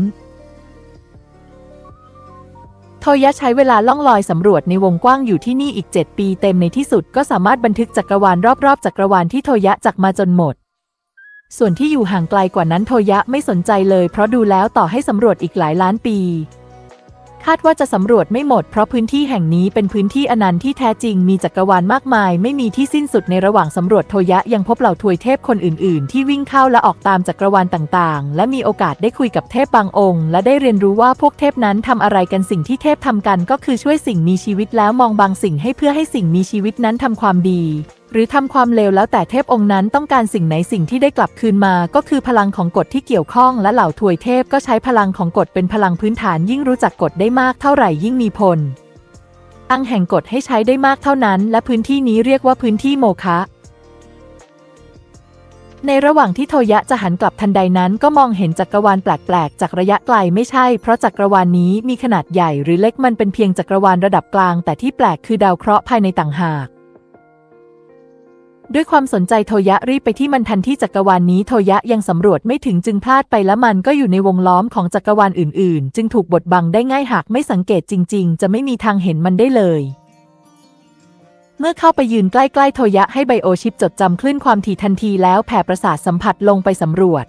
โทยะใช้เวลาล่องลอยสำรวจในวงกว้างอยู่ที่นี่อีกเจ็ดปีเต็มในที่สุดก็สามารถบันทึกจักรวาลรอบๆจักรวาลที่โทยะจักมาจนหมดส่วนที่อยู่ห่างไกลกว่านั้นโทยะไม่สนใจเลยเพราะดูแล้วต่อให้สำรวจอีกหลายล้านปีคาดว่าจะสำรวจไม่หมดเพราะพื้นที่แห่งนี้เป็นพื้นที่อนันต์ที่แท้จริงมีจักรวาลมากมายไม่มีที่สิ้นสุดในระหว่างสำรวจโทยะยังพบเหล่าทวยเทพคนอื่นๆที่วิ่งเข้าและออกตามจักรวาลต่างๆและมีโอกาสได้คุยกับเทพบางองค์และได้เรียนรู้ว่าพวกเทพนั้นทำอะไรกันสิ่งที่เทพทำกันก็คือช่วยสิ่งมีชีวิตแล้วมองบางสิ่งให้เพื่อให้สิ่งมีชีวิตนั้นทำความดีหรือทำความเลวแล้วแต่เทพองค์นั้นต้องการสิ่งไหนสิ่งที่ได้กลับคืนมาก็คือพลังของกฎที่เกี่ยวข้องและเหล่าทวยเทพก็ใช้พลังของกฎเป็นพลังพื้นฐานยิ่งรู้จักกฎได้มากเท่าไหร่ยิ่งมีพลอังแห่งกฎให้ใช้ได้มากเท่านั้นและพื้นที่นี้เรียกว่าพื้นที่โมฆะในระหว่างที่โทยะจะหันกลับทันใดนั้นก็มองเห็นจักรวาลแปลกๆจากระยะไกลไม่ใช่เพราะจักรวาลนี้มีขนาดใหญ่หรือเล็กมันเป็นเพียงจักรวาลระดับกลางแต่ที่แปลกคือดาวเคราะห์ภายในต่างหากด้วยความสนใจโทยะรีบไปที่มันทันที่จักรวาลนี้โทยะยังสำรวจไม่ถึงจึงพลาดไปและมันก็อยู่ในวงล้อมของจักรวาลอื่นๆจึงถูกบดบังได้ง่ายหากไม่สังเกตจริงๆจะไม่มีทางเห็นมันได้เลยเมื่อเข้าไปยืนใกล้ๆโทยะให้ไบโอชิปจดจำคลื่นความถี่ทันทีแล้วแผ่ประสาทสัมผัสลงไปสำรวจ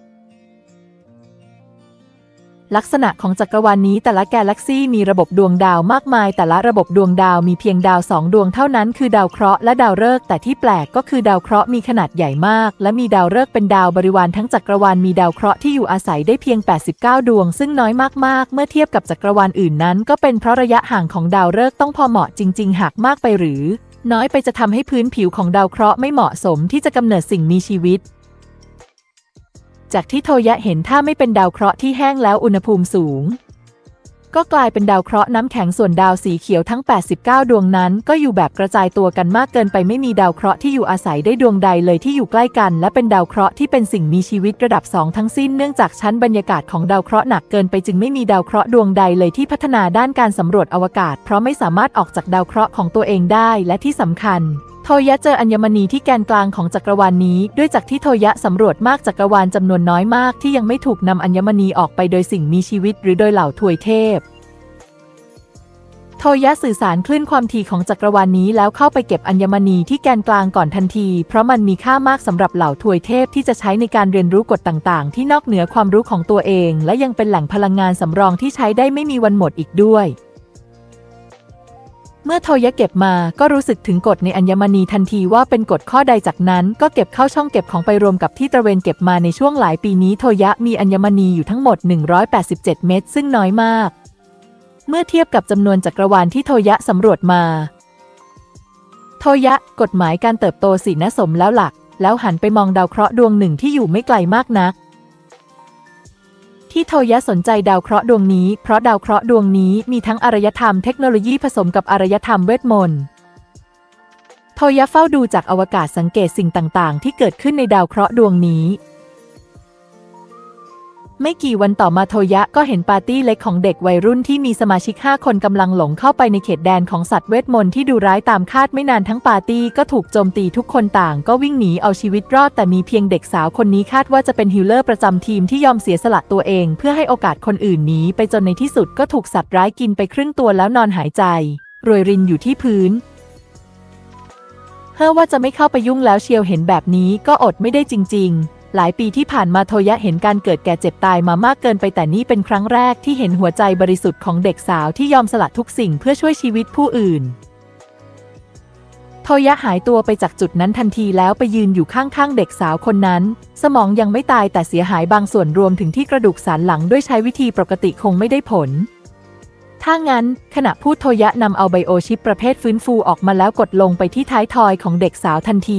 ลักษณะของจักรวาลนี้แต่ละกาแล็กซี่มีระบบดวงดาวมากมายแต่ละระบบดวงดาวมีเพียงดาวสองดวงเท่านั้นคือดาวเคราะห์และดาวฤกษ์แต่ที่แปลกก็คือดาวเคราะห์มีขนาดใหญ่มากและมีดาวฤกษ์เป็นดาวบริวารทั้งจักรวาลมีดาวเคราะห์ที่อยู่อาศัยได้เพียงแปดสิบเก้าดวงซึ่งน้อยมากๆเมื่อเทียบกับจักรวาลอื่นนั้นก็เป็นเพราะระยะห่างของดาวฤกษ์ต้องพอเหมาะจริงๆหากมากไปหรือน้อยไปจะทำให้พื้นผิวของดาวเคราะห์ไม่เหมาะสมที่จะกำเนิดสิ่งมีชีวิตจากที่โทยะเห็นถ้าไม่เป็นดาวเคราะห์ที่แห้งแล้วอุณหภูมิสูงก็กลายเป็นดาวเคราะห์น้ำแข็งส่วนดาวสีเขียวทั้งแปดสิบเก้าดวงนั้นก็อยู่แบบกระจายตัวกันมากเกินไปไม่มีดาวเคราะห์ที่อยู่อาศัยได้ดวงใดเลยที่อยู่ใกล้กันและเป็นดาวเคราะห์ที่เป็นสิ่งมีชีวิตระดับสองทั้งสิ้นเนื่องจากชั้นบรรยากาศของดาวเคราะห์หนักเกินไปจึงไม่มีดาวเคราะห์ดวงใดเลยที่พัฒนาด้านการสำรวจอวกาศเพราะไม่สามารถออกจากดาวเคราะห์ของตัวเองได้และที่สำคัญโทยะเจออัญมณีที่แกนกลางของจักรวาลนี้ด้วยจากที่โทยะสำรวจมากจักรวาลจำนวนน้อยมากที่ยังไม่ถูกนำอัญมณีออกไปโดยสิ่งมีชีวิตหรือโดยเหล่าทวยเทพโทยะสื่อสารคลื่นความถี่ของจักรวาลนี้แล้วเข้าไปเก็บอัญมณีที่แกนกลางก่อนทันทีเพราะมันมีค่ามากสำหรับเหล่าทวยเทพที่จะใช้ในการเรียนรู้กฎต่างๆที่นอกเหนือความรู้ของตัวเองและยังเป็นแหล่งพลังงานสำรองที่ใช้ได้ไม่มีวันหมดอีกด้วยเมื่อโทยะเก็บมาก็รู้สึกถึงกฎในอัญมณีทันทีว่าเป็นกฎข้อใดจากนั้นก็เก็บเข้าช่องเก็บของไปรวมกับที่ตระเวนเก็บมาในช่วงหลายปีนี้โทยะมีอัญมณีอยู่ทั้งหมดหนึ่งร้อยแปดสิบเจ็ดเม็ดซึ่งน้อยมากเมื่อเทียบกับจำนวนจักรวาลที่โทยะสำรวจมาโทยะกฎหมายการเติบโตสินะสมแล้วหลักแล้วหันไปมองดาวเคราะห์ดวงหนึ่งที่อยู่ไม่ไกลมากนักที่โทยะสนใจดาวเคราะห์ดวงนี้เพราะดาวเคราะห์ดวงนี้มีทั้งอารยธรรมเทคโนโลยีผสมกับอารยธรรมเวทมนต์โทยะเฝ้าดูจากอวกาศสังเกตสิ่งต่างๆที่เกิดขึ้นในดาวเคราะห์ดวงนี้ไม่กี่วันต่อมาโทยะก็เห็นปาร์ตี้เล็กของเด็กวัยรุ่นที่มีสมาชิกห้าคนกำลังหลงเข้าไปในเขตแดนของสัตว์เวทมนต์ที่ดูร้ายตามคาดไม่นานทั้งปาร์ตี้ก็ถูกโจมตีทุกคนต่างก็วิ่งหนีเอาชีวิตรอดแต่มีเพียงเด็กสาวคนนี้คาดว่าจะเป็นฮีลเลอร์ประจำทีมที่ยอมเสียสละตัวเองเพื่อให้โอกาสคนอื่นหนีไปจนในที่สุดก็ถูกสัตว์ร้ายกินไปครึ่งตัวแล้วนอนหายใจรวยรินอยู่ที่พื้นเฮ้อว่าจะไม่เข้าไปยุ่งแล้วเชียวเห็นแบบนี้ก็อดไม่ได้จริงๆหลายปีที่ผ่านมาโทยะเห็นการเกิดแก่เจ็บตายมามากเกินไปแต่นี่เป็นครั้งแรกที่เห็นหัวใจบริสุทธิ์ของเด็กสาวที่ยอมสละทุกสิ่งเพื่อช่วยชีวิตผู้อื่นโทยะหายตัวไปจากจุดนั้นทันทีแล้วไปยืนอยู่ข้างๆเด็กสาวคนนั้นสมองยังไม่ตายแต่เสียหายบางส่วนรวมถึงที่กระดูกสันหลังด้วยใช้วิธีปกติคงไม่ได้ผลถ้างั้นขณะพูดโทยะนำเอาไบโอชิปประเภทฟื้นฟูออกมาแล้วกดลงไปที่ท้ายทอยของเด็กสาวทันที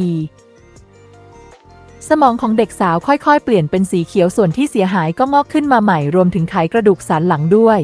สมองของเด็กสาวค่อยๆเปลี่ยนเป็นสีเขียวส่วนที่เสียหายก็งอกขึ้นมาใหม่รวมถึงไขกระดูกสันหลังด้วย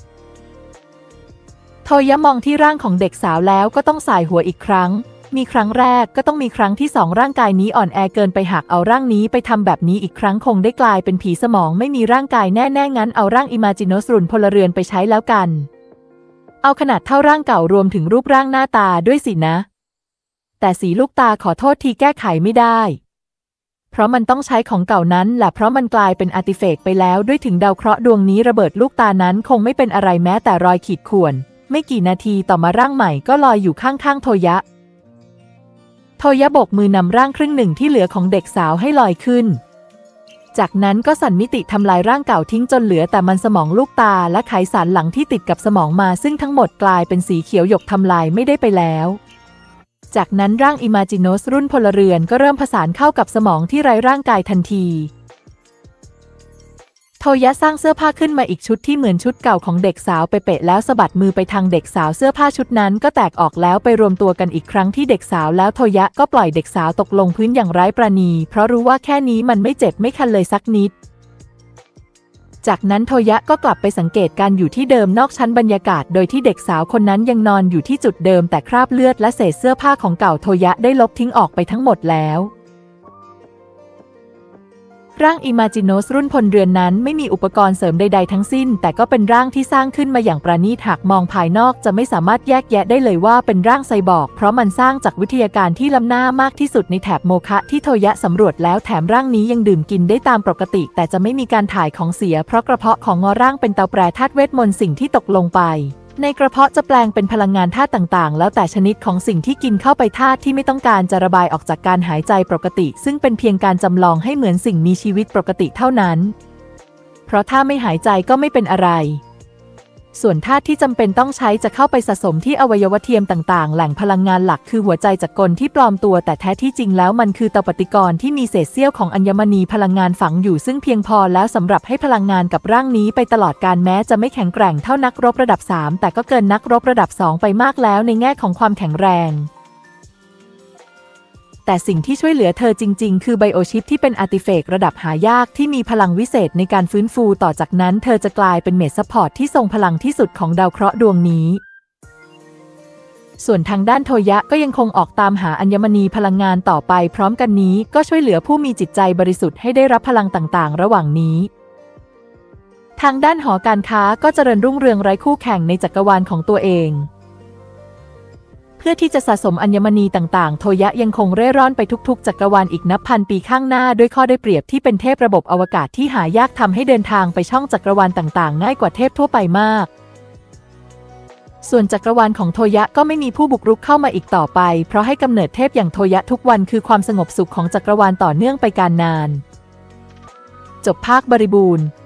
โทยะมองที่ร่างของเด็กสาวแล้วก็ต้องส่ายหัวอีกครั้งมีครั้งแรกก็ต้องมีครั้งที่สองร่างกายนี้อ่อนแอเกินไปหากเอาร่างนี้ไปทำแบบนี้อีกครั้งคงได้กลายเป็นผีสมองไม่มีร่างกายแน่ๆงั้นเอาร่างอิมาจิโนสรุ่นพลเรือนไปใช้แล้วกันเอาขนาดเท่าร่างเก่ารวมถึงรูปร่างหน้าตาด้วยสินะแต่สีลูกตาขอโทษทีแก้ไขไม่ได้เพราะมันต้องใช้ของเก่านั้นแหละเพราะมันกลายเป็นอาร์ติเฟกต์ไปแล้วด้วยถึงดาวเคราะห์ดวงนี้ระเบิดลูกตานั้นคงไม่เป็นอะไรแม้แต่รอยขีดข่วนไม่กี่นาทีต่อมาร่างใหม่ก็ลอยอยู่ข้างๆโทยะโทยะโบกมือนำร่างครึ่งหนึ่งที่เหลือของเด็กสาวให้ลอยขึ้นจากนั้นก็สั่นมิติทำลายร่างเก่าทิ้งจนเหลือแต่มันสมองลูกตาและไขสันหลังที่ติดกับสมองมาซึ่งทั้งหมดกลายเป็นสีเขียวหยกทำลายไม่ได้ไปแล้วจากนั้นร่างอิมาจิโนสรุ่นพลเรือนก็เริ่มผสานเข้ากับสมองที่ไร้ร่างกายทันทีโทยะสร้างเสื้อผ้าขึ้นมาอีกชุดที่เหมือนชุดเก่าของเด็กสาวไปเปะแล้วสะบัดมือไปทางเด็กสาวเสื้อผ้าชุดนั้นก็แตกออกแล้วไปรวมตัวกันอีกครั้งที่เด็กสาวแล้วโทยะก็ปล่อยเด็กสาวตกลงพื้นอย่างไร้ประณีเพราะรู้ว่าแค่นี้มันไม่เจ็บไม่คันเลยสักนิดจากนั้นโทยะก็กลับไปสังเกตการอยู่ที่เดิมนอกชั้นบรรยากาศโดยที่เด็กสาวคนนั้นยังนอนอยู่ที่จุดเดิมแต่คราบเลือดและเศษเสื้อผ้าของเก่าโทยะได้ลบทิ้งออกไปทั้งหมดแล้วร่างอิมาจิโนสรุ่นพลเรือนนั้นไม่มีอุปกรณ์เสริมใดๆทั้งสิ้นแต่ก็เป็นร่างที่สร้างขึ้นมาอย่างประณีตหากมองภายนอกจะไม่สามารถแยกแยะได้เลยว่าเป็นร่างไซบอร์กเพราะมันสร้างจากวิทยาการที่ล้ำหน้ามากที่สุดในแถบโมคะที่โทยะสำรวจแล้วแถมร่างนี้ยังดื่มกินได้ตามปกติแต่จะไม่มีการถ่ายของเสียเพราะกระเพาะของงอร่างเป็นเตาแปรธาตุเวทมนต์สิ่งที่ตกลงไปในกระเพาะจะแปลงเป็นพลังงานธาตุต่างๆแล้วแต่ชนิดของสิ่งที่กินเข้าไปธาตุที่ไม่ต้องการจะระบายออกจากการหายใจปกติซึ่งเป็นเพียงการจำลองให้เหมือนสิ่งมีชีวิตปกติเท่านั้นเพราะถ้าไม่หายใจก็ไม่เป็นอะไรส่วนธาตุที่จำเป็นต้องใช้จะเข้าไปสะสมที่อวัยวะเทียมต่างๆแหล่งพลังงานหลักคือหัวใจจักรกลที่ปลอมตัวแต่แท้ที่จริงแล้วมันคือเตาปฏิกรณ์ที่มีเศษเสี้ยวของอัญมณีพลังงานฝังอยู่ซึ่งเพียงพอแล้วสำหรับให้พลังงานกับร่างนี้ไปตลอดกาลแม้จะไม่แข็งแกร่งเท่านักรบระดับสามแต่ก็เกินนักรบระดับสองไปมากแล้วในแง่ของความแข็งแรงแต่สิ่งที่ช่วยเหลือเธอจริงๆคือไบโอชิปที่เป็นอาร์ติเฟกต์ระดับหายากที่มีพลังวิเศษในการฟื้นฟูต่อจากนั้นเธอจะกลายเป็นเมดซัพพอร์ตที่ทรงพลังที่สุดของดาวเคราะห์ดวงนี้ส่วนทางด้านโทยะก็ยังคงออกตามหาอัญมณีพลังงานต่อไปพร้อมกันนี้ก็ช่วยเหลือผู้มีจิตใจบริสุทธิ์ให้ได้รับพลังต่างๆระหว่างนี้ทางด้านหอการค้าก็เจริญรุ่งเรืองไร้คู่แข่งในจักรวาลของตัวเองเพื่อที่จะสะสมอัญมณีต่างๆโทยะยังคงเร่ร่อนไปทุกๆจักรวาลอีกนับพันปีข้างหน้าด้วยข้อได้เปรียบที่เป็นเทพระบบอวกาศที่หายากทำให้เดินทางไปช่องจักรวาลต่างๆง่ายกว่าเทพทั่วไปมากส่วนจักรวาลของโทยะก็ไม่มีผู้บุกรุกเข้ามาอีกต่อไปเพราะให้กำเนิดเทพอย่างโทยะทุกวันคือความสงบสุขของจักรวาลต่อเนื่องไปกาลนานจบภาคบริบูรณ์